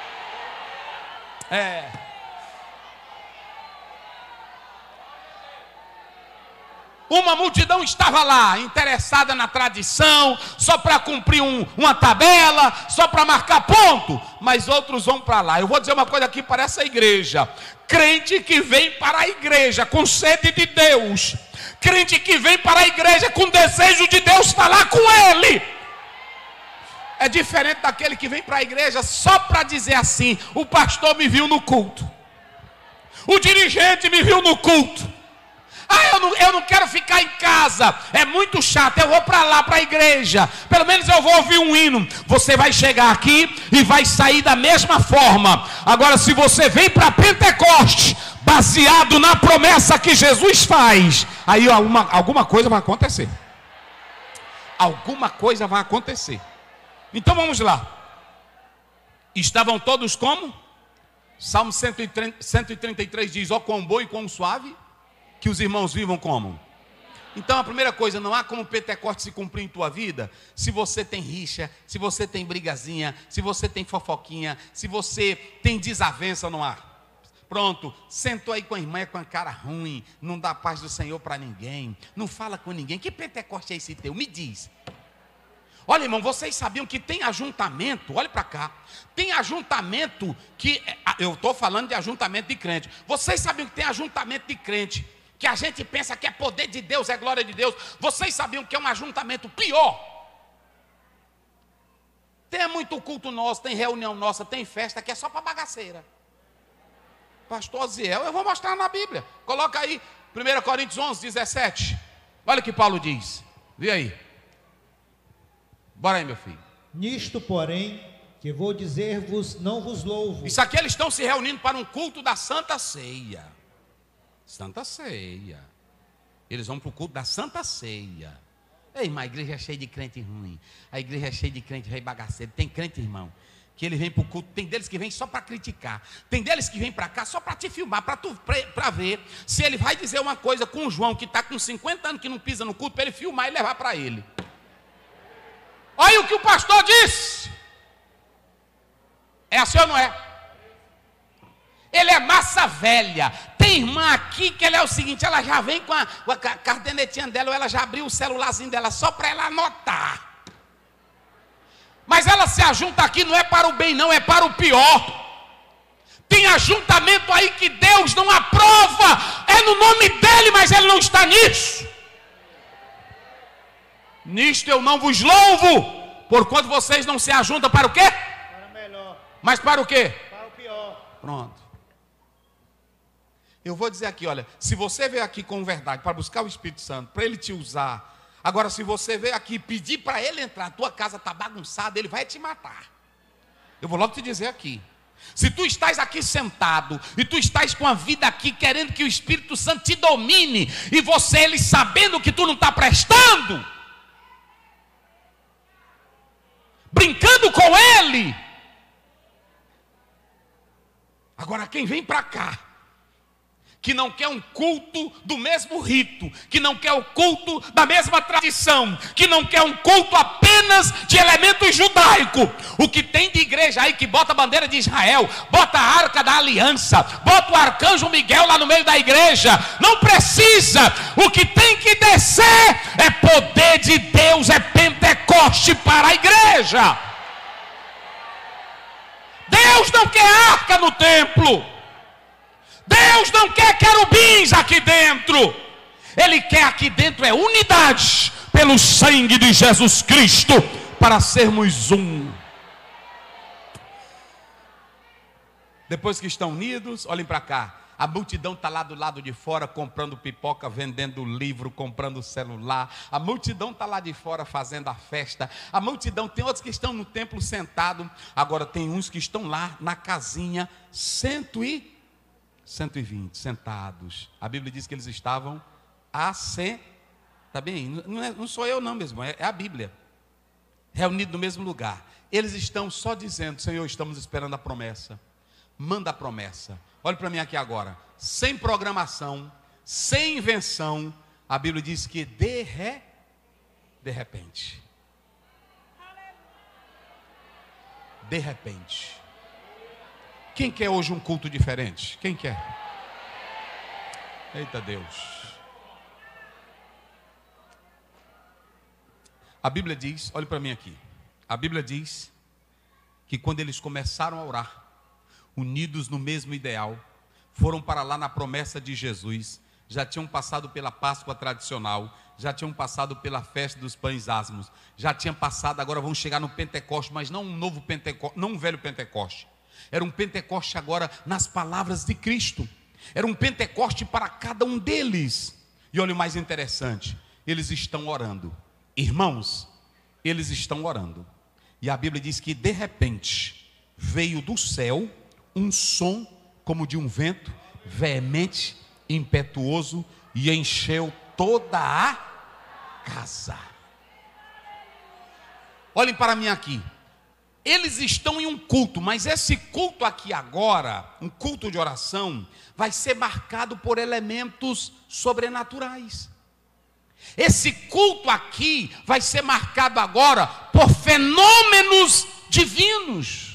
Uma multidão estava lá, interessada na tradição, só para cumprir uma tabela, só para marcar ponto. Mas outros vão para lá. Eu vou dizer uma coisa aqui para essa igreja. Crente que vem para a igreja com sede de Deus, crente que vem para a igreja com desejo de Deus falar com ele, é diferente daquele que vem para a igreja só para dizer assim: o pastor me viu no culto, o dirigente me viu no culto. Eu não quero ficar em casa, é muito chato, eu vou para lá, para a igreja, pelo menos eu vou ouvir um hino. Você vai chegar aqui e vai sair da mesma forma. Agora, se você vem para Pentecoste, baseado na promessa que Jesus faz, aí alguma coisa vai acontecer. Alguma coisa vai acontecer. Então vamos lá. Estavam todos como? Salmo 133 diz: ó quão bom e quão suave que os irmãos vivam como? Então a primeira coisa, não há como Pentecoste se cumprir em tua vida se você tem rixa, se você tem brigazinha, se você tem fofoquinha, se você tem desavença, não há. Pronto, sentou aí com a irmã com a cara ruim, não dá paz do Senhor para ninguém, não fala com ninguém. Que Pentecoste é esse teu? Me diz. Olha, irmão, vocês sabiam que tem ajuntamento, olha para cá, tem ajuntamento que, eu estou falando de ajuntamento de crente. Vocês sabiam que tem ajuntamento de crente que a gente pensa que é poder de Deus, é glória de Deus. Vocês sabiam que é um ajuntamento pior? Tem muito culto nosso, tem reunião nossa, tem festa que é só para bagaceira. Pastor Ziel, eu vou mostrar na Bíblia. Coloca aí, 1 Coríntios 11, 17. Olha o que Paulo diz. Vê aí. Bora aí, meu filho. Nisto, porém, que vou dizer-vos, não vos louvo. Isso aqui eles estão se reunindo para um culto da Santa Ceia. Santa Ceia. Eles vão para o culto da Santa Ceia. Ei, irmão, a igreja é cheia de crente ruim. A igreja é cheia de crente rei bagaceiro. Tem crente, irmão, que ele vem para o culto. Tem deles que vem só para criticar. Tem deles que vem para cá só para te filmar, para ver se ele vai dizer uma coisa com o João, que está com 50 anos que não pisa no culto, para ele filmar e levar para ele. Olha o que o pastor disse. É assim ou não é? Ele é massa velha. Tem irmã aqui que ela é o seguinte, ela já vem com a cadernetinha dela, ou ela já abriu o celularzinho dela só para ela anotar. Mas ela se ajunta aqui não é para o bem não, é para o pior. Tem ajuntamento aí que Deus não aprova, é no nome dele, mas ele não está nisso. Nisto eu não vos louvo, porquanto vocês não se ajuntam para o quê? Para melhor. Mas para o quê? Para o pior. Pronto. Eu vou dizer aqui, olha, se você veio aqui com verdade para buscar o Espírito Santo, para ele te usar, agora se você veio aqui pedir para ele entrar, a tua casa está bagunçada, ele vai te matar. Eu vou logo te dizer aqui. Se tu estás aqui sentado e tu estás com a vida aqui querendo que o Espírito Santo te domine e você, ele sabendo que tu não está prestando, brincando com ele. Agora quem vem para cá, que não quer um culto do mesmo rito, que não quer o culto da mesma tradição, que não quer um culto apenas de elementos judaicos, o que tem de igreja aí que bota a bandeira de Israel, bota a arca da aliança, bota o arcanjo Miguel lá no meio da igreja, não precisa. O que tem que descer é poder de Deus, é Pentecoste para a igreja. Deus não quer arca no templo. Deus não quer querubins aqui dentro. Ele quer aqui dentro é unidade pelo sangue de Jesus Cristo, para sermos um. Depois que estão unidos, olhem para cá. A multidão está lá do lado de fora comprando pipoca, vendendo livro, comprando celular. A multidão está lá de fora fazendo a festa. A multidão, tem outros que estão no templo sentado. Agora tem uns que estão lá na casinha 120 sentados. A Bíblia diz que eles estavam assentados. Está bem? Não sou eu não mesmo, é a Bíblia. Reunidos no mesmo lugar. Eles estão só dizendo: Senhor, estamos esperando a promessa. Manda a promessa. Olhe para mim aqui agora. Sem programação, sem invenção. A Bíblia diz que de repente. De repente. Quem quer hoje um culto diferente? Quem quer? Eita Deus. A Bíblia diz, olhe para mim aqui. A Bíblia diz que quando eles começaram a orar, unidos no mesmo ideal, foram para lá na promessa de Jesus, já tinham passado pela Páscoa tradicional, já tinham passado pela festa dos pães asmos, já tinham passado, agora vão chegar no Pentecoste, mas não um novo Pentecoste, não um velho Pentecoste. Era um Pentecoste agora nas palavras de Cristo. Era um Pentecoste para cada um deles. E olha o mais interessante, eles estão orando. Irmãos, eles estão orando. E a Bíblia diz que de repente veio do céu um som como de um vento veemente, impetuoso, e encheu toda a casa. Olhem para mim aqui. Eles estão em um culto, mas esse culto aqui agora, um culto de oração, vai ser marcado por elementos sobrenaturais. Esse culto aqui vai ser marcado agora por fenômenos divinos.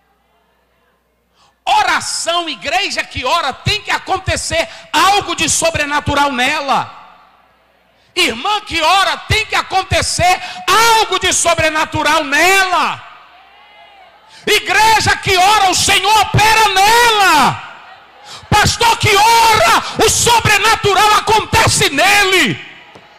Oração, igreja que ora, tem que acontecer algo de sobrenatural nela. Irmã que ora, tem que acontecer algo de sobrenatural nela. Igreja que ora, o Senhor opera nela. Pastor que ora, o sobrenatural acontece nele.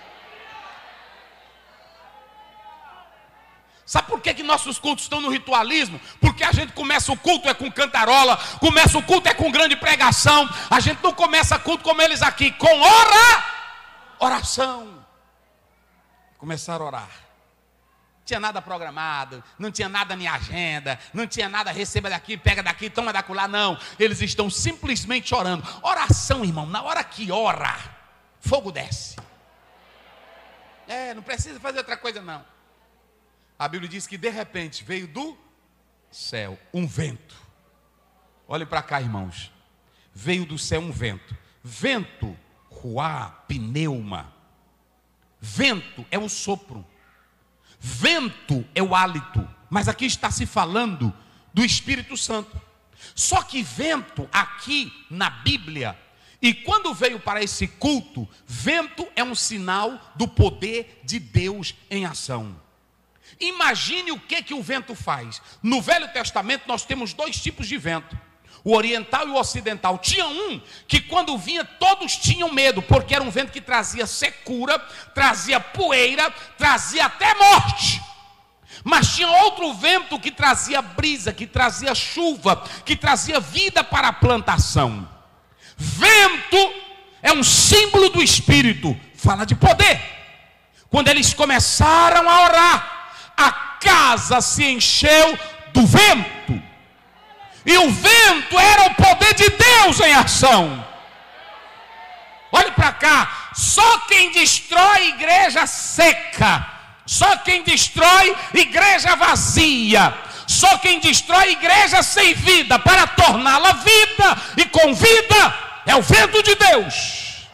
Sabe por que nossos cultos estão no ritualismo? Porque a gente começa o culto é com cantarola, começa o culto é com grande pregação. A gente não começa culto como eles aqui, com oração. Começaram a orar. tinha nada programado, não tinha nada em agenda, não tinha nada, receba daqui, pega daqui, toma daquela, não. Eles estão simplesmente orando. Oração, irmão, na hora que ora, fogo desce. Não precisa fazer outra coisa, não. A Bíblia diz que de repente veio do céu um vento. Olhem para cá, irmãos. Veio do céu um vento. Vento, ruá, pneuma. Vento é o sopro. Vento é o hálito. Mas aqui está se falando do Espírito Santo. Só que vento aqui na Bíblia, e quando veio para esse culto, vento é um sinal do poder de Deus em ação. Imagine o que o vento faz. No Velho Testamento nós temos dois tipos de vento, o oriental e o ocidental. Tinha um que quando vinha todos tinham medo, porque era um vento que trazia secura, trazia poeira, trazia até morte. Mas tinha outro vento que trazia brisa, que trazia chuva, que trazia vida para a plantação. Vento é um símbolo do Espírito, fala de poder. Quando eles começaram a orar, a casa se encheu do vento. E o vento era o poder de Deus em ação. Olhe para cá, só quem destrói igreja seca, só quem destrói igreja vazia, só quem destrói igreja sem vida para torná-la vida e com vida é o vento de Deus.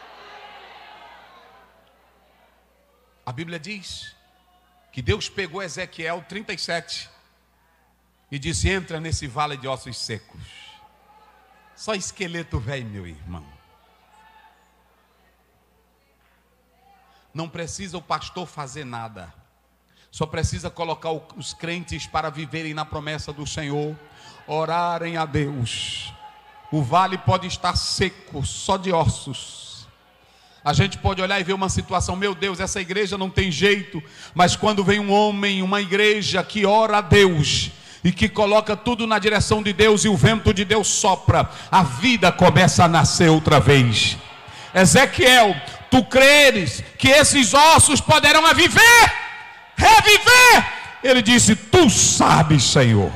A Bíblia diz que Deus pegou Ezequiel 37 e disse: entra nesse vale de ossos secos. Só esqueleto velho, meu irmão. Não precisa o pastor fazer nada, só precisa colocar os crentes para viverem na promessa do Senhor, orarem a Deus. O vale pode estar seco, só de ossos. A gente pode olhar e ver uma situação, meu Deus, essa igreja não tem jeito. Mas quando vem um homem, uma igreja que ora a Deus e que coloca tudo na direção de Deus, e o vento de Deus sopra, a vida começa a nascer outra vez. Ezequiel, tu creres que esses ossos poderão reviver? Ele disse: tu sabes, Senhor.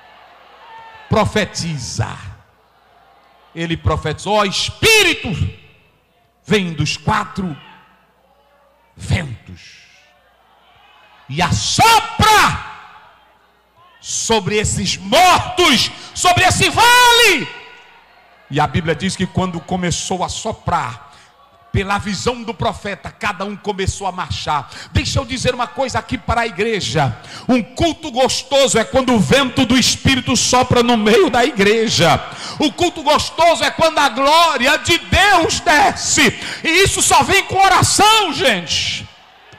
Profetiza. Ele profetizou: ó Espírito, vem dos 4 ventos e assopra sobre esses mortos, sobre esse vale. E a Bíblia diz que quando começou a soprar, pela visão do profeta, cada um começou a marchar. Deixa eu dizer uma coisa aqui para a igreja: um culto gostoso é quando o vento do Espírito sopra no meio da igreja. O culto gostoso é quando a glória de Deus desce. E isso só vem com oração, gente.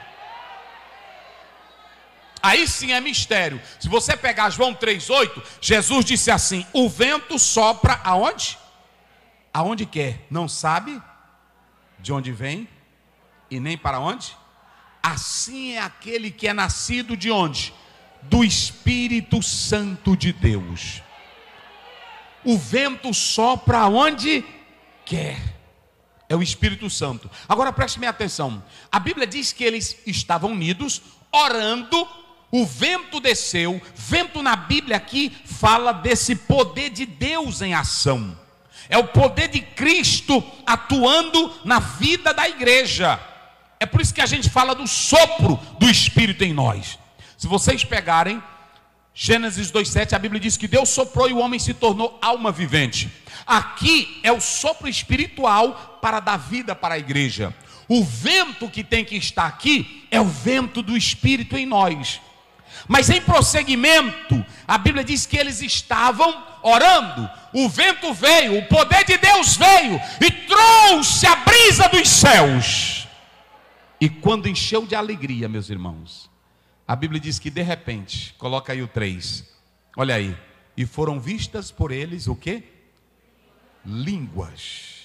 Aí sim é mistério. Se você pegar João 3,8, Jesus disse assim: o vento sopra aonde? Aonde quer, não sabe de onde vem e nem para onde. Assim é aquele que é nascido de onde? Do Espírito Santo de Deus. O vento sopra aonde quer. É o Espírito Santo. Agora preste minha atenção. A Bíblia diz que eles estavam unidos, orando. O vento desceu. Vento na Bíblia aqui fala desse poder de Deus em ação. É o poder de Cristo atuando na vida da igreja. É por isso que a gente fala do sopro do Espírito em nós. Se vocês pegarem Gênesis 2,7, a Bíblia diz que Deus soprou e o homem se tornou alma vivente. Aqui é o sopro espiritual para dar vida para a igreja. O vento que tem que estar aqui é o vento do Espírito em nós. Mas em prosseguimento, a Bíblia diz que eles estavam orando. O vento veio, o poder de Deus veio e trouxe a brisa dos céus. E quando encheu de alegria, meus irmãos, a Bíblia diz que de repente, coloca aí o 3, olha aí, e foram vistas por eles o quê? Línguas.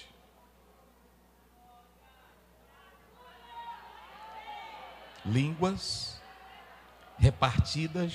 Línguas repartidas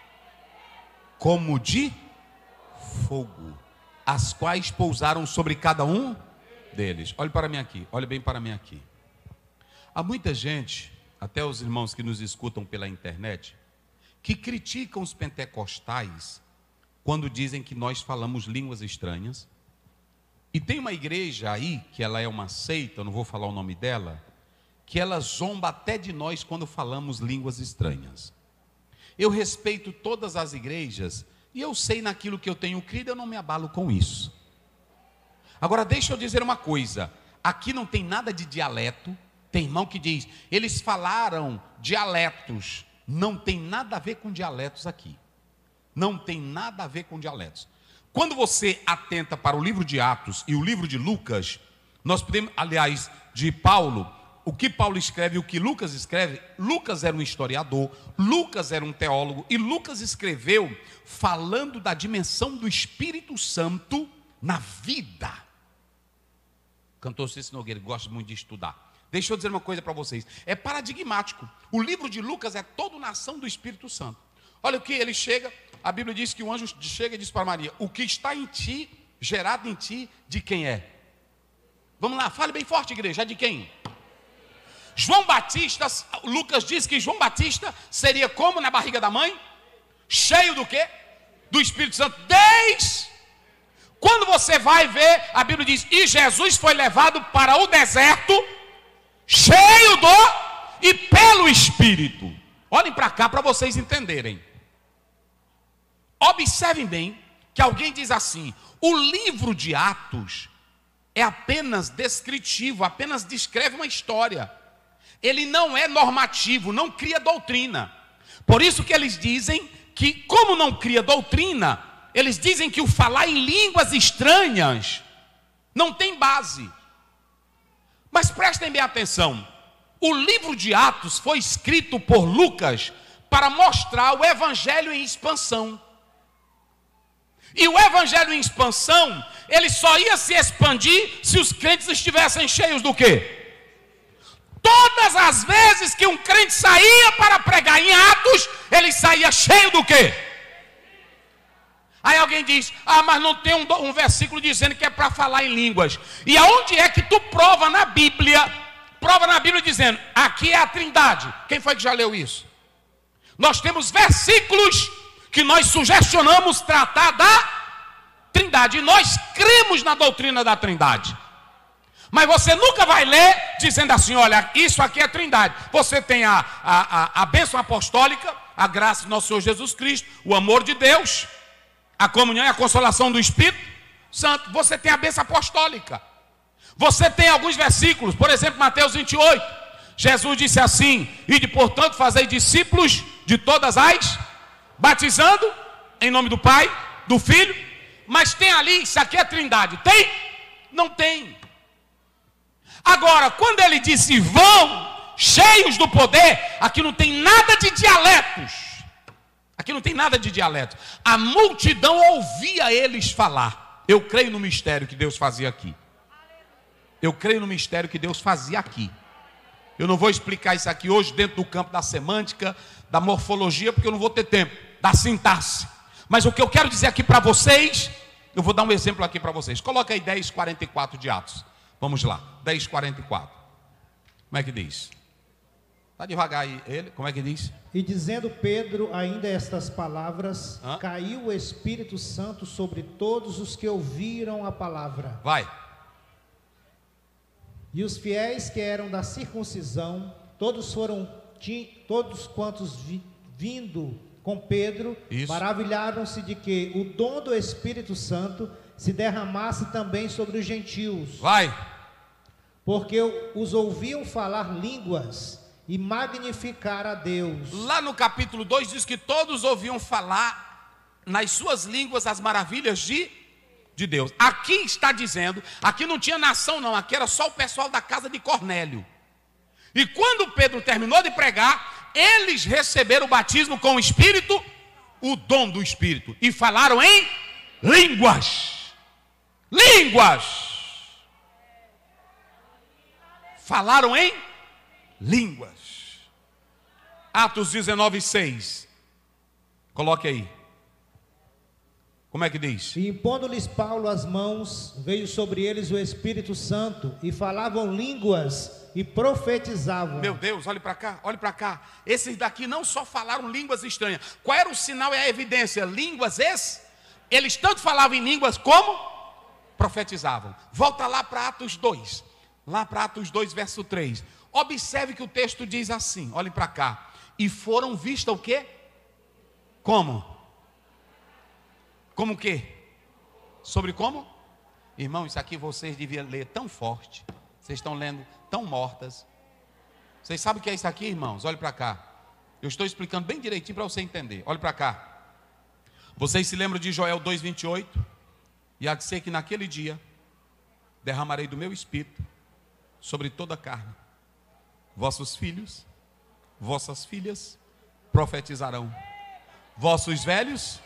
como de fogo, as quais pousaram sobre cada um deles. Olhe para mim aqui, olhe bem para mim aqui. Há muita gente até os irmãos que nos escutam pela internet, que criticam os pentecostais quando dizem que nós falamos línguas estranhas. E tem uma igreja aí, que ela é uma seita, eu não vou falar o nome dela, que ela zomba até de nós quando falamos línguas estranhas. Eu respeito todas as igrejas e eu sei naquilo que eu tenho crido, eu não me abalo com isso. Agora deixa eu dizer uma coisa, aqui não tem nada de dialeto. Tem irmão que diz, eles falaram dialetos. Não tem nada a ver com dialetos aqui. Não tem nada a ver com dialetos. Quando você atenta para o livro de Atos e o livro de Lucas, nós podemos, aliás, de Paulo, o que Paulo escreve e o que Lucas escreve, Lucas era um historiador, Lucas era um teólogo, e Lucas escreveu falando da dimensão do Espírito Santo na vida. O cantor Cícero Nogueira gosta muito de estudar. Deixa eu dizer uma coisa para vocês, é paradigmático. O livro de Lucas é toda na ação do Espírito Santo. Olha o que ele chega, a Bíblia diz que o anjo chega e diz para Maria, o que está em ti, gerado em ti, de quem é? Vamos lá, fale bem forte, igreja, é de quem? João Batista, Lucas diz que João Batista seria como na barriga da mãe? Cheio do quê? Do Espírito Santo. Quando você vai ver, a Bíblia diz, e Jesus foi levado para o deserto, cheio do e pelo Espírito. Olhem para cá para vocês entenderem. Observem bem que alguém diz assim, o livro de Atos é apenas descritivo, apenas descreve uma história. Ele não é normativo, não cria doutrina. Por isso que eles dizem que, como não cria doutrina, eles dizem que o falar em línguas estranhas não tem base. Mas prestem bem atenção, o livro de Atos foi escrito por Lucas para mostrar o evangelho em expansão. E o evangelho em expansão, ele só ia se expandir se os crentes estivessem cheios do quê? Todas as vezes que um crente saía para pregar em Atos, ele saía cheio do quê? Aí alguém diz, mas não tem um versículo dizendo que é para falar em línguas. E aonde é que tu prova na Bíblia? Prova na Bíblia dizendo, aqui é a Trindade. Quem foi que já leu isso? Nós temos versículos que nós sugestionamos tratar da Trindade. E nós cremos na doutrina da Trindade. Mas você nunca vai ler dizendo assim, olha, isso aqui é Trindade. Você tem a bênção apostólica, a graça do nosso Senhor Jesus Cristo, o amor de Deus, a comunhão e a consolação do Espírito Santo. Você tem a bênção apostólica. Você tem alguns versículos, por exemplo, Mateus 28. Jesus disse assim, ide portanto fazei discípulos de todas as, batizando em nome do Pai, do Filho. Mas tem ali, isso aqui é Trindade. Tem? Não tem. Agora, quando ele disse vão, cheios do poder, aqui não tem nada de dialetos. Aqui não tem nada de dialetos. A multidão ouvia eles falar. Eu creio no mistério que Deus fazia aqui. Eu creio no mistério que Deus fazia aqui. Eu não vou explicar isso aqui hoje dentro do campo da semântica, da morfologia, porque eu não vou ter tempo, da sintaxe. Mas o que eu quero dizer aqui para vocês, eu vou dar um exemplo aqui para vocês. Coloca aí 10:44 de Atos. Vamos lá, 10:44. Como é que diz? Está devagar aí ele, como é que diz? E dizendo Pedro ainda estas palavras, caiu o Espírito Santo sobre todos os que ouviram a palavra. Vai. E os fiéis que eram da circuncisão, todos quantos vindo com Pedro, maravilharam-se de que o dom do Espírito Santo se derramasse também sobre os gentios. Vai. Porque os ouviam falar línguas e magnificar a Deus. Lá no capítulo 2 diz que todos ouviam falar nas suas línguas as maravilhas de Deus. Aqui está dizendo, aqui não tinha nação não, aqui era só o pessoal da casa de Cornélio. E quando Pedro terminou de pregar, eles receberam o batismo com o Espírito, o dom do Espírito, e falaram em línguas. Falaram em línguas. Atos 19:6. Coloque aí. Como é que diz? E impondo-lhes Paulo as mãos, veio sobre eles o Espírito Santo, e falavam línguas e profetizavam. Meu Deus, olhe para cá, olhe para cá. Esses daqui não só falaram línguas estranhas. Qual era o sinal e a evidência? Línguas eles tanto falavam em línguas como profetizavam. Volta lá para Atos 2. Lá para Atos 2, verso 3. Observe que o texto diz assim, olhem para cá. E foram vistas o quê? Como? Como o quê? Sobre como? Irmão, isso aqui vocês deviam ler tão forte. Vocês estão lendo tão mortas. Vocês sabem o que é isso aqui, irmãos? Olhe para cá. Eu estou explicando bem direitinho para você entender. Olhe para cá. Vocês se lembram de Joel 2,28? E há de ser que naquele dia derramarei do meu espírito sobre toda a carne. Vossos filhos, vossas filhas profetizarão. Vossos velhos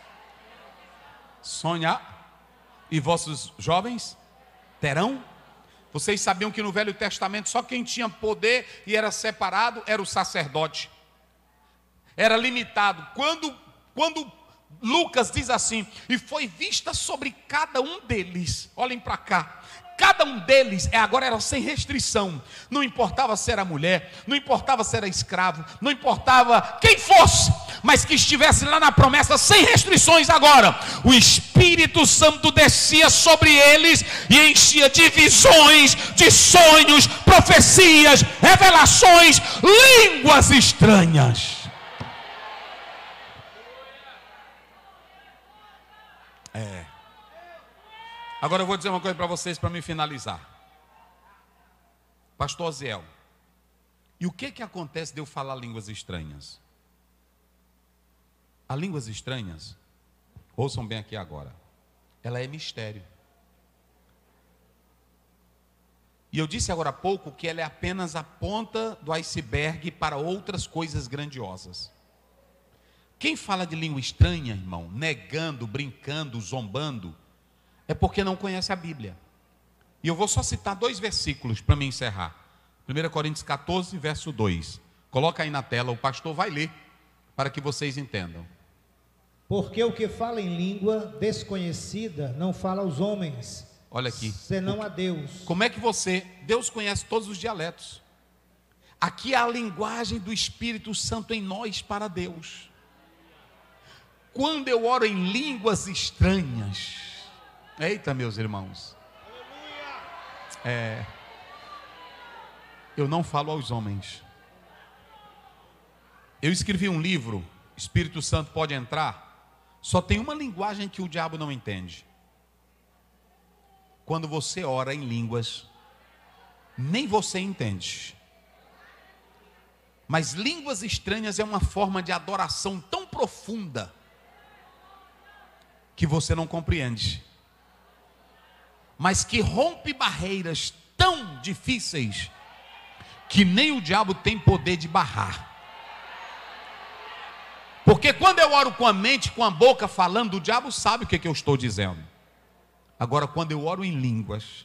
sonhar, e vossos jovens terão. Vocês sabiam que no Velho Testamento só quem tinha poder e era separado era o sacerdote. Era limitado. Quando Lucas diz assim, e foi vista sobre cada um deles, olhem para cá, cada um deles agora era sem restrição. Não importava se era mulher, não importava se era escravo, não importava quem fosse, mas que estivesse lá na promessa sem restrições. Agora o Espírito Santo descia sobre eles e enchia de visões, de sonhos, profecias, revelações, línguas estranhas. Agora eu vou dizer uma coisa para vocês para me finalizar. Pastor Oziel, e o que acontece de eu falar línguas estranhas? As línguas estranhas, ouçam bem aqui agora, ela é mistério. E eu disse agora há pouco que ela é apenas a ponta do iceberg para outras coisas grandiosas. Quem fala de língua estranha, irmão, negando, brincando, zombando, é porque não conhece a Bíblia. E eu vou só citar 2 versículos para me encerrar. 1 Coríntios 14, verso 2. Coloca aí na tela, o pastor vai ler, para que vocês entendam. Porque o que fala em língua desconhecida não fala aos homens, olha aqui, senão a Deus. Como é que Deus conhece todos os dialetos. Aqui é a linguagem do Espírito Santo em nós para Deus. Quando eu oro em línguas estranhas, eita, meus irmãos, eu não falo aos homens. Eu escrevi um livro, Espírito Santo pode entrar. Só tem uma linguagem que o diabo não entende. Quando você ora em línguas, nem você entende. Mas línguas estranhas é uma forma de adoração tão profunda que você não compreende, mas que rompe barreiras tão difíceis que nem o diabo tem poder de barrar. Porque quando eu oro com a mente, com a boca falando, o diabo sabe o que eu estou dizendo. Agora quando eu oro em línguas,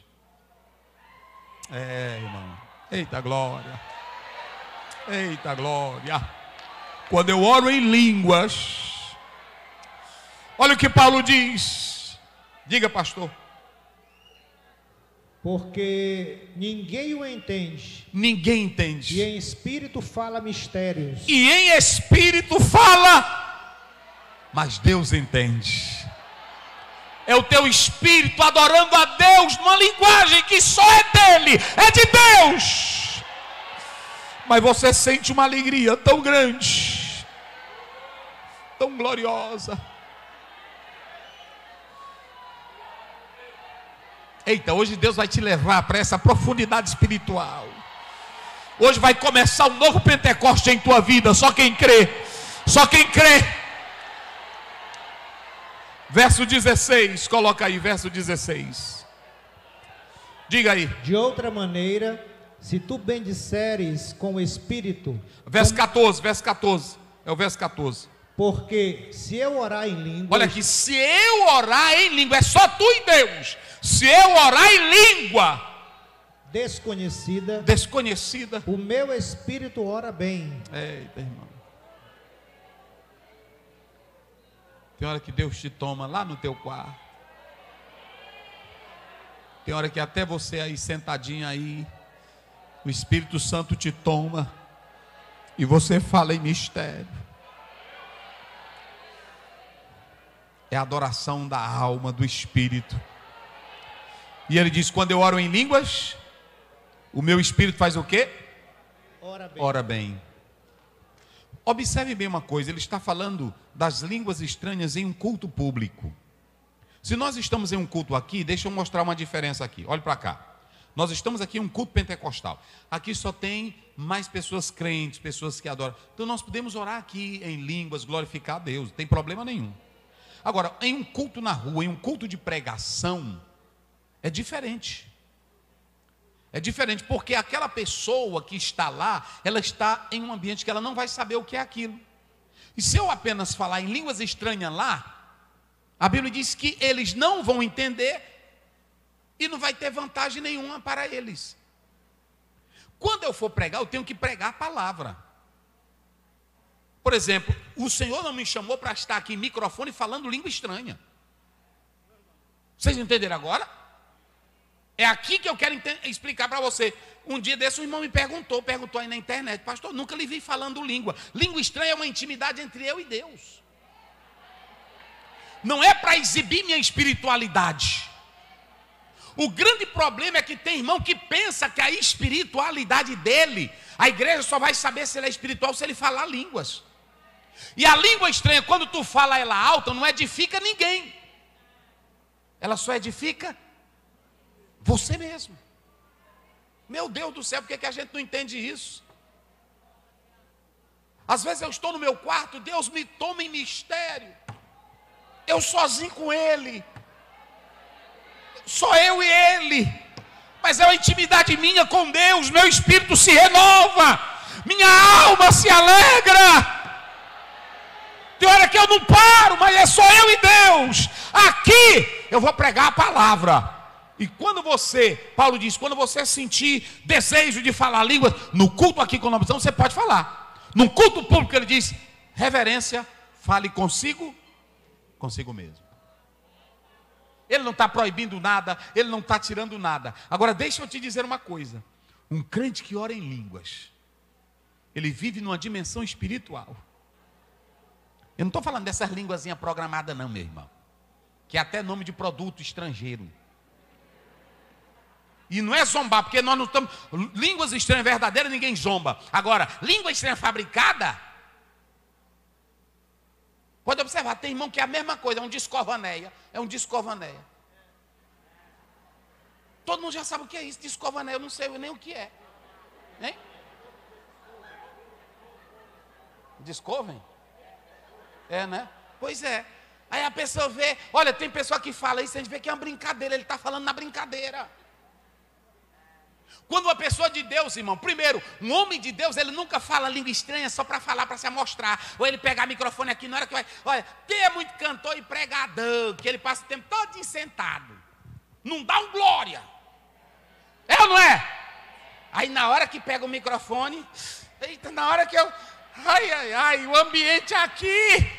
irmão, eita glória, eita glória. Quando eu oro em línguas, olha o que Paulo diz. Diga, pastor. Porque ninguém o entende. Ninguém entende. E em espírito fala mistérios. E em espírito fala, mas Deus entende. É o teu espírito adorando a Deus numa linguagem que só é dele, é de Deus. Mas você sente uma alegria tão grande, tão gloriosa. Eita, hoje Deus vai te levar para essa profundidade espiritual. Hoje vai começar um novo Pentecoste em tua vida. Só quem crê. Só quem crê. Verso 16. Coloca aí, verso 16. Diga aí. De outra maneira, se tu bendisseres com o Espírito. Verso 14, verso 14. É o verso 14. Porque se eu orar em língua. Olha aqui, se eu orar em língua, é só tu e Deus. Se eu orar em língua desconhecida, desconhecida, o meu espírito ora bem. Eita, irmão. Tem hora que Deus te toma lá no teu quarto. Tem hora que até você aí sentadinho aí, o Espírito Santo te toma e você fala em mistério. É a adoração da alma, do Espírito. E ele diz: quando eu oro em línguas, o meu espírito faz o quê? Ora bem. Ora bem. Observe bem uma coisa, ele está falando das línguas estranhas em um culto público. Se nós estamos em um culto aqui, deixa eu mostrar uma diferença aqui. Olhe para cá. Nós estamos aqui em um culto pentecostal. Aqui só tem mais pessoas crentes, pessoas que adoram. Então nós podemos orar aqui em línguas, glorificar a Deus, não tem problema nenhum. Agora, em um culto na rua, em um culto de pregação, é diferente. É diferente porque aquela pessoa que está lá, ela está em um ambiente que ela não vai saber o que é aquilo. E se eu apenas falar em línguas estranhas lá, a Bíblia diz que eles não vão entender e não vai ter vantagem nenhuma para eles. Quando eu for pregar, eu tenho que pregar a palavra. Por exemplo, o Senhor não me chamou para estar aqui em microfone falando língua estranha. Vocês entenderam agora? É aqui que eu quero explicar para você. Um dia desse, um irmão me perguntou aí na internet: pastor, nunca lhe vi falando língua. Língua estranha é uma intimidade entre eu e Deus. Não é para exibir minha espiritualidade. O grande problema é que tem irmão que pensa que a espiritualidade dele, a igreja só vai saber se ele é espiritual se ele falar línguas. E a língua estranha, quando tu fala ela alta, não edifica ninguém. Ela só edifica você mesmo. Meu Deus do céu, por que a gente não entende isso? Às vezes eu estou no meu quarto, Deus me toma em mistério. Eu sozinho com Ele. Só eu e Ele. Mas é uma intimidade minha com Deus. Meu espírito se renova. Minha alma se alegra. Tem hora que eu não paro, mas é só eu e Deus. Aqui eu vou pregar a palavra. E quando você, Paulo diz, quando você sentir desejo de falar língua, no culto aqui com nós, você pode falar. No culto público ele diz, reverência, fale consigo mesmo. Ele não está proibindo nada, ele não está tirando nada. Agora deixa eu te dizer uma coisa. Um crente que ora em línguas, ele vive numa dimensão espiritual. Eu não estou falando dessas línguazinhas programadas não, meu irmão. Que é até nome de produto estrangeiro. E não é zombar, porque nós não estamos... Línguas estranhas verdadeiras, ninguém zomba. Agora, língua estranha fabricada... Pode observar, tem irmão que é a mesma coisa, é um discovanéia. É um discovanéia. Todo mundo já sabe o que é isso, discovanéia, eu não sei nem o que é. Hein? Discovem? É, né? Pois é. Aí a pessoa vê, olha, tem pessoa que fala isso, a gente vê que é uma brincadeira, ele está falando na brincadeira. Quando uma pessoa de Deus, irmão, primeiro, um homem de Deus, ele nunca fala língua estranha só para falar, para se amostrar. Ou ele pegar microfone aqui na hora que vai... Olha, tem muito cantor e pregador, que ele passa o tempo todo sentado. Não dá um glória. É ou não é? Aí na hora que pega o microfone, eita, na hora que eu... Ai, o ambiente aqui...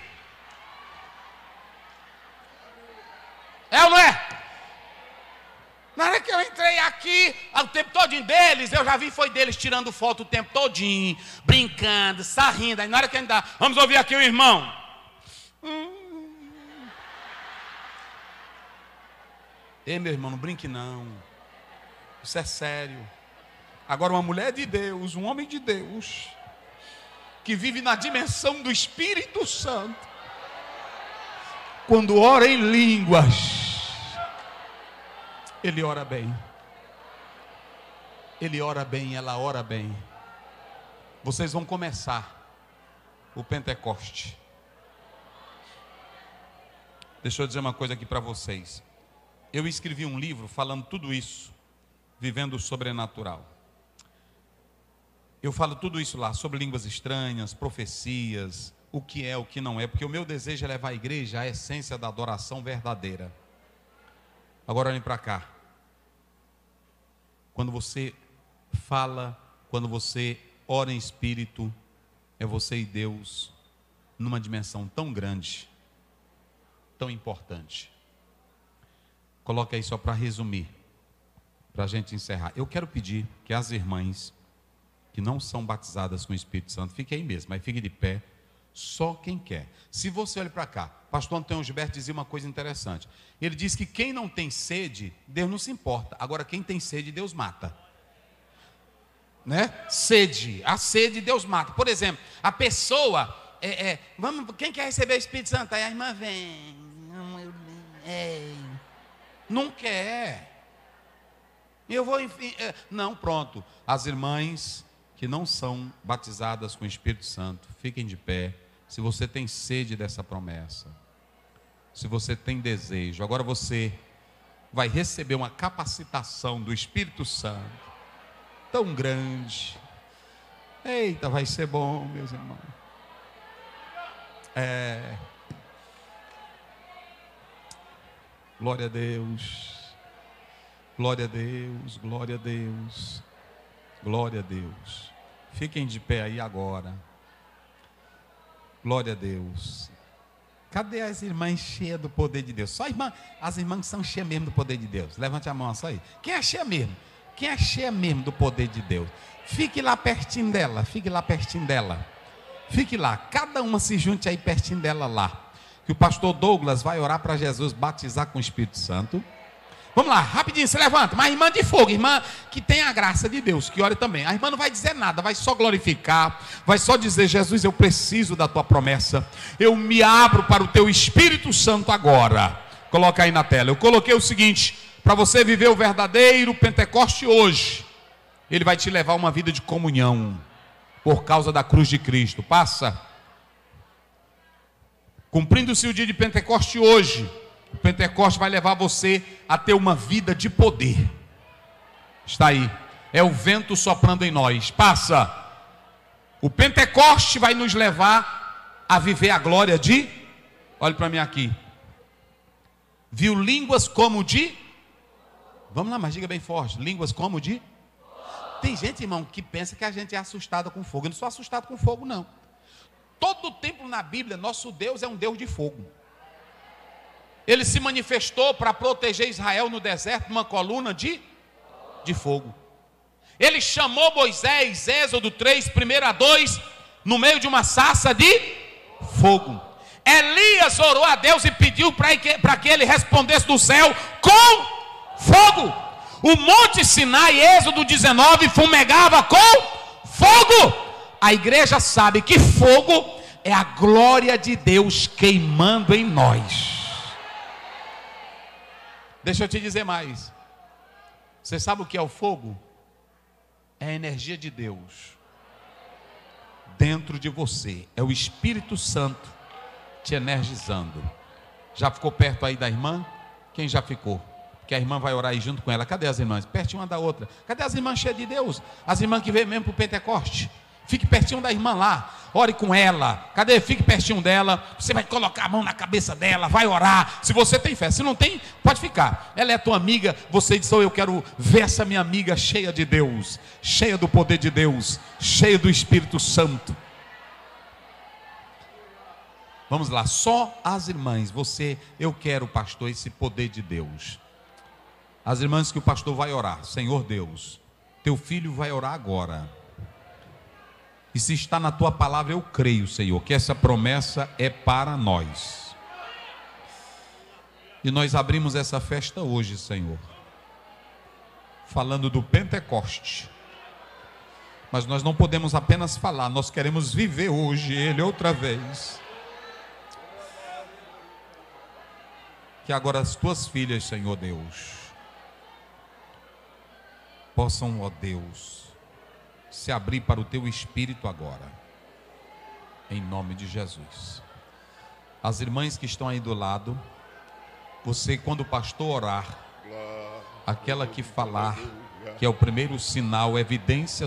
É ou não é? Na hora que eu entrei aqui, o tempo todinho deles, eu já vi foi deles tirando foto o tempo todinho, brincando, sorrindo. Aí na hora que a gente dá, vamos ouvir aqui o irmão. Ei, meu irmão, não brinque não. Isso é sério. Agora uma mulher de Deus, um homem de Deus, que vive na dimensão do Espírito Santo, quando ora em línguas, ele ora bem. Ele ora bem, ela ora bem. Vocês vão começar o Pentecoste. Deixa eu dizer uma coisa aqui para vocês. Eu escrevi um livro falando tudo isso, vivendo o sobrenatural. Eu falo tudo isso lá, sobre línguas estranhas, profecias, o que é, o que não é, porque o meu desejo é levar à igreja a essência da adoração verdadeira. Agora olhem para cá. Quando você fala, quando você ora em espírito, é você e Deus numa dimensão tão grande, tão importante. Coloca aí só para resumir, para a gente encerrar. Eu quero pedir que as irmãs que não são batizadas com o Espírito Santo, fique aí mesmo, mas fique de pé, só quem quer. Se você olha para cá, pastor Antônio Gilberto dizia uma coisa interessante. Ele diz que quem não tem sede, Deus não se importa. Agora, quem tem sede, Deus mata. Né? Sede, a sede Deus mata. Por exemplo, a pessoa, quem quer receber o Espírito Santo? Aí a irmã vem, não quer. Eu vou, não, pronto. As irmãs que não são batizadas com o Espírito Santo, fiquem de pé. Se você tem sede dessa promessa, se você tem desejo, agora você vai receber uma capacitação do Espírito Santo tão grande. Eita, vai ser bom, meus irmãos. Glória a Deus. Glória a Deus, glória a Deus. Glória a Deus. Fiquem de pé aí agora. Glória a Deus. Cadê as irmãs cheias do poder de Deus? Só as irmãs que são cheias mesmo do poder de Deus. Levante a mão só aí. Quem é cheia mesmo? Quem é cheia mesmo do poder de Deus? Fique lá pertinho dela. Fique lá pertinho dela. Fique lá. Cada uma se junte aí pertinho dela lá. Que o pastor Douglas vai orar para Jesus batizar com o Espírito Santo. Vamos lá, rapidinho, se levanta. Mas irmã de fogo, irmã que tem a graça de Deus, que ore também. A irmã não vai dizer nada, vai só glorificar, vai só dizer: Jesus, eu preciso da tua promessa. Eu me abro para o teu Espírito Santo agora. Coloca aí na tela. Eu coloquei o seguinte: para você viver o verdadeiro Pentecoste hoje, ele vai te levar a uma vida de comunhão, por causa da cruz de Cristo. Passa. Cumprindo-se o dia de Pentecoste hoje, o Pentecoste vai levar você a ter uma vida de poder. Está aí. É o vento soprando em nós. Passa. O Pentecoste vai nos levar a viver a glória de... Olhe para mim aqui. Viu línguas como de... Vamos lá, mas diga bem forte. Línguas como de... Tem gente, irmão, que pensa que a gente é assustado com fogo. Eu não sou assustado com fogo, não. Todo o tempo na Bíblia, nosso Deus é um Deus de fogo. Ele se manifestou para proteger Israel no deserto, numa coluna de fogo. Ele chamou Moisés, Êxodo 3, 1-2, no meio de uma sarça de fogo. Elias orou a Deus e pediu para que ele respondesse do céu com fogo. O Monte Sinai, Êxodo 19, fumegava com fogo. A igreja sabe que fogo é a glória de Deus queimando em nós. Deixa eu te dizer mais. Você sabe o que é o fogo? É a energia de Deus dentro de você. É o Espírito Santo te energizando. Já ficou perto aí da irmã? Quem já ficou? Porque a irmã vai orar aí junto com ela. Cadê as irmãs? Pertinho uma da outra. Cadê as irmãs cheias de Deus? As irmãs que veio mesmo para o Pentecoste. Fique pertinho da irmã lá, ore com ela. Cadê? Fique pertinho dela. Você vai colocar a mão na cabeça dela, vai orar. Se você tem fé, se não tem, pode ficar. Ela é tua amiga, você diz: eu quero ver essa minha amiga cheia de Deus, cheia do poder de Deus, cheia do Espírito Santo. Vamos lá, só as irmãs. Eu quero, pastor, esse poder de Deus. As irmãs que o pastor vai orar: Senhor Deus, teu filho vai orar agora. E se está na tua palavra, eu creio, Senhor, que essa promessa é para nós. E nós abrimos essa festa hoje, Senhor, falando do Pentecoste. Mas nós não podemos apenas falar, nós queremos viver hoje ele outra vez. Que agora as tuas filhas, Senhor Deus, possam, ó Deus, se abrir para o teu Espírito agora, em nome de Jesus. As irmãs que estão aí do lado, você, quando o pastor orar, aquela que falar, que é o primeiro sinal, evidência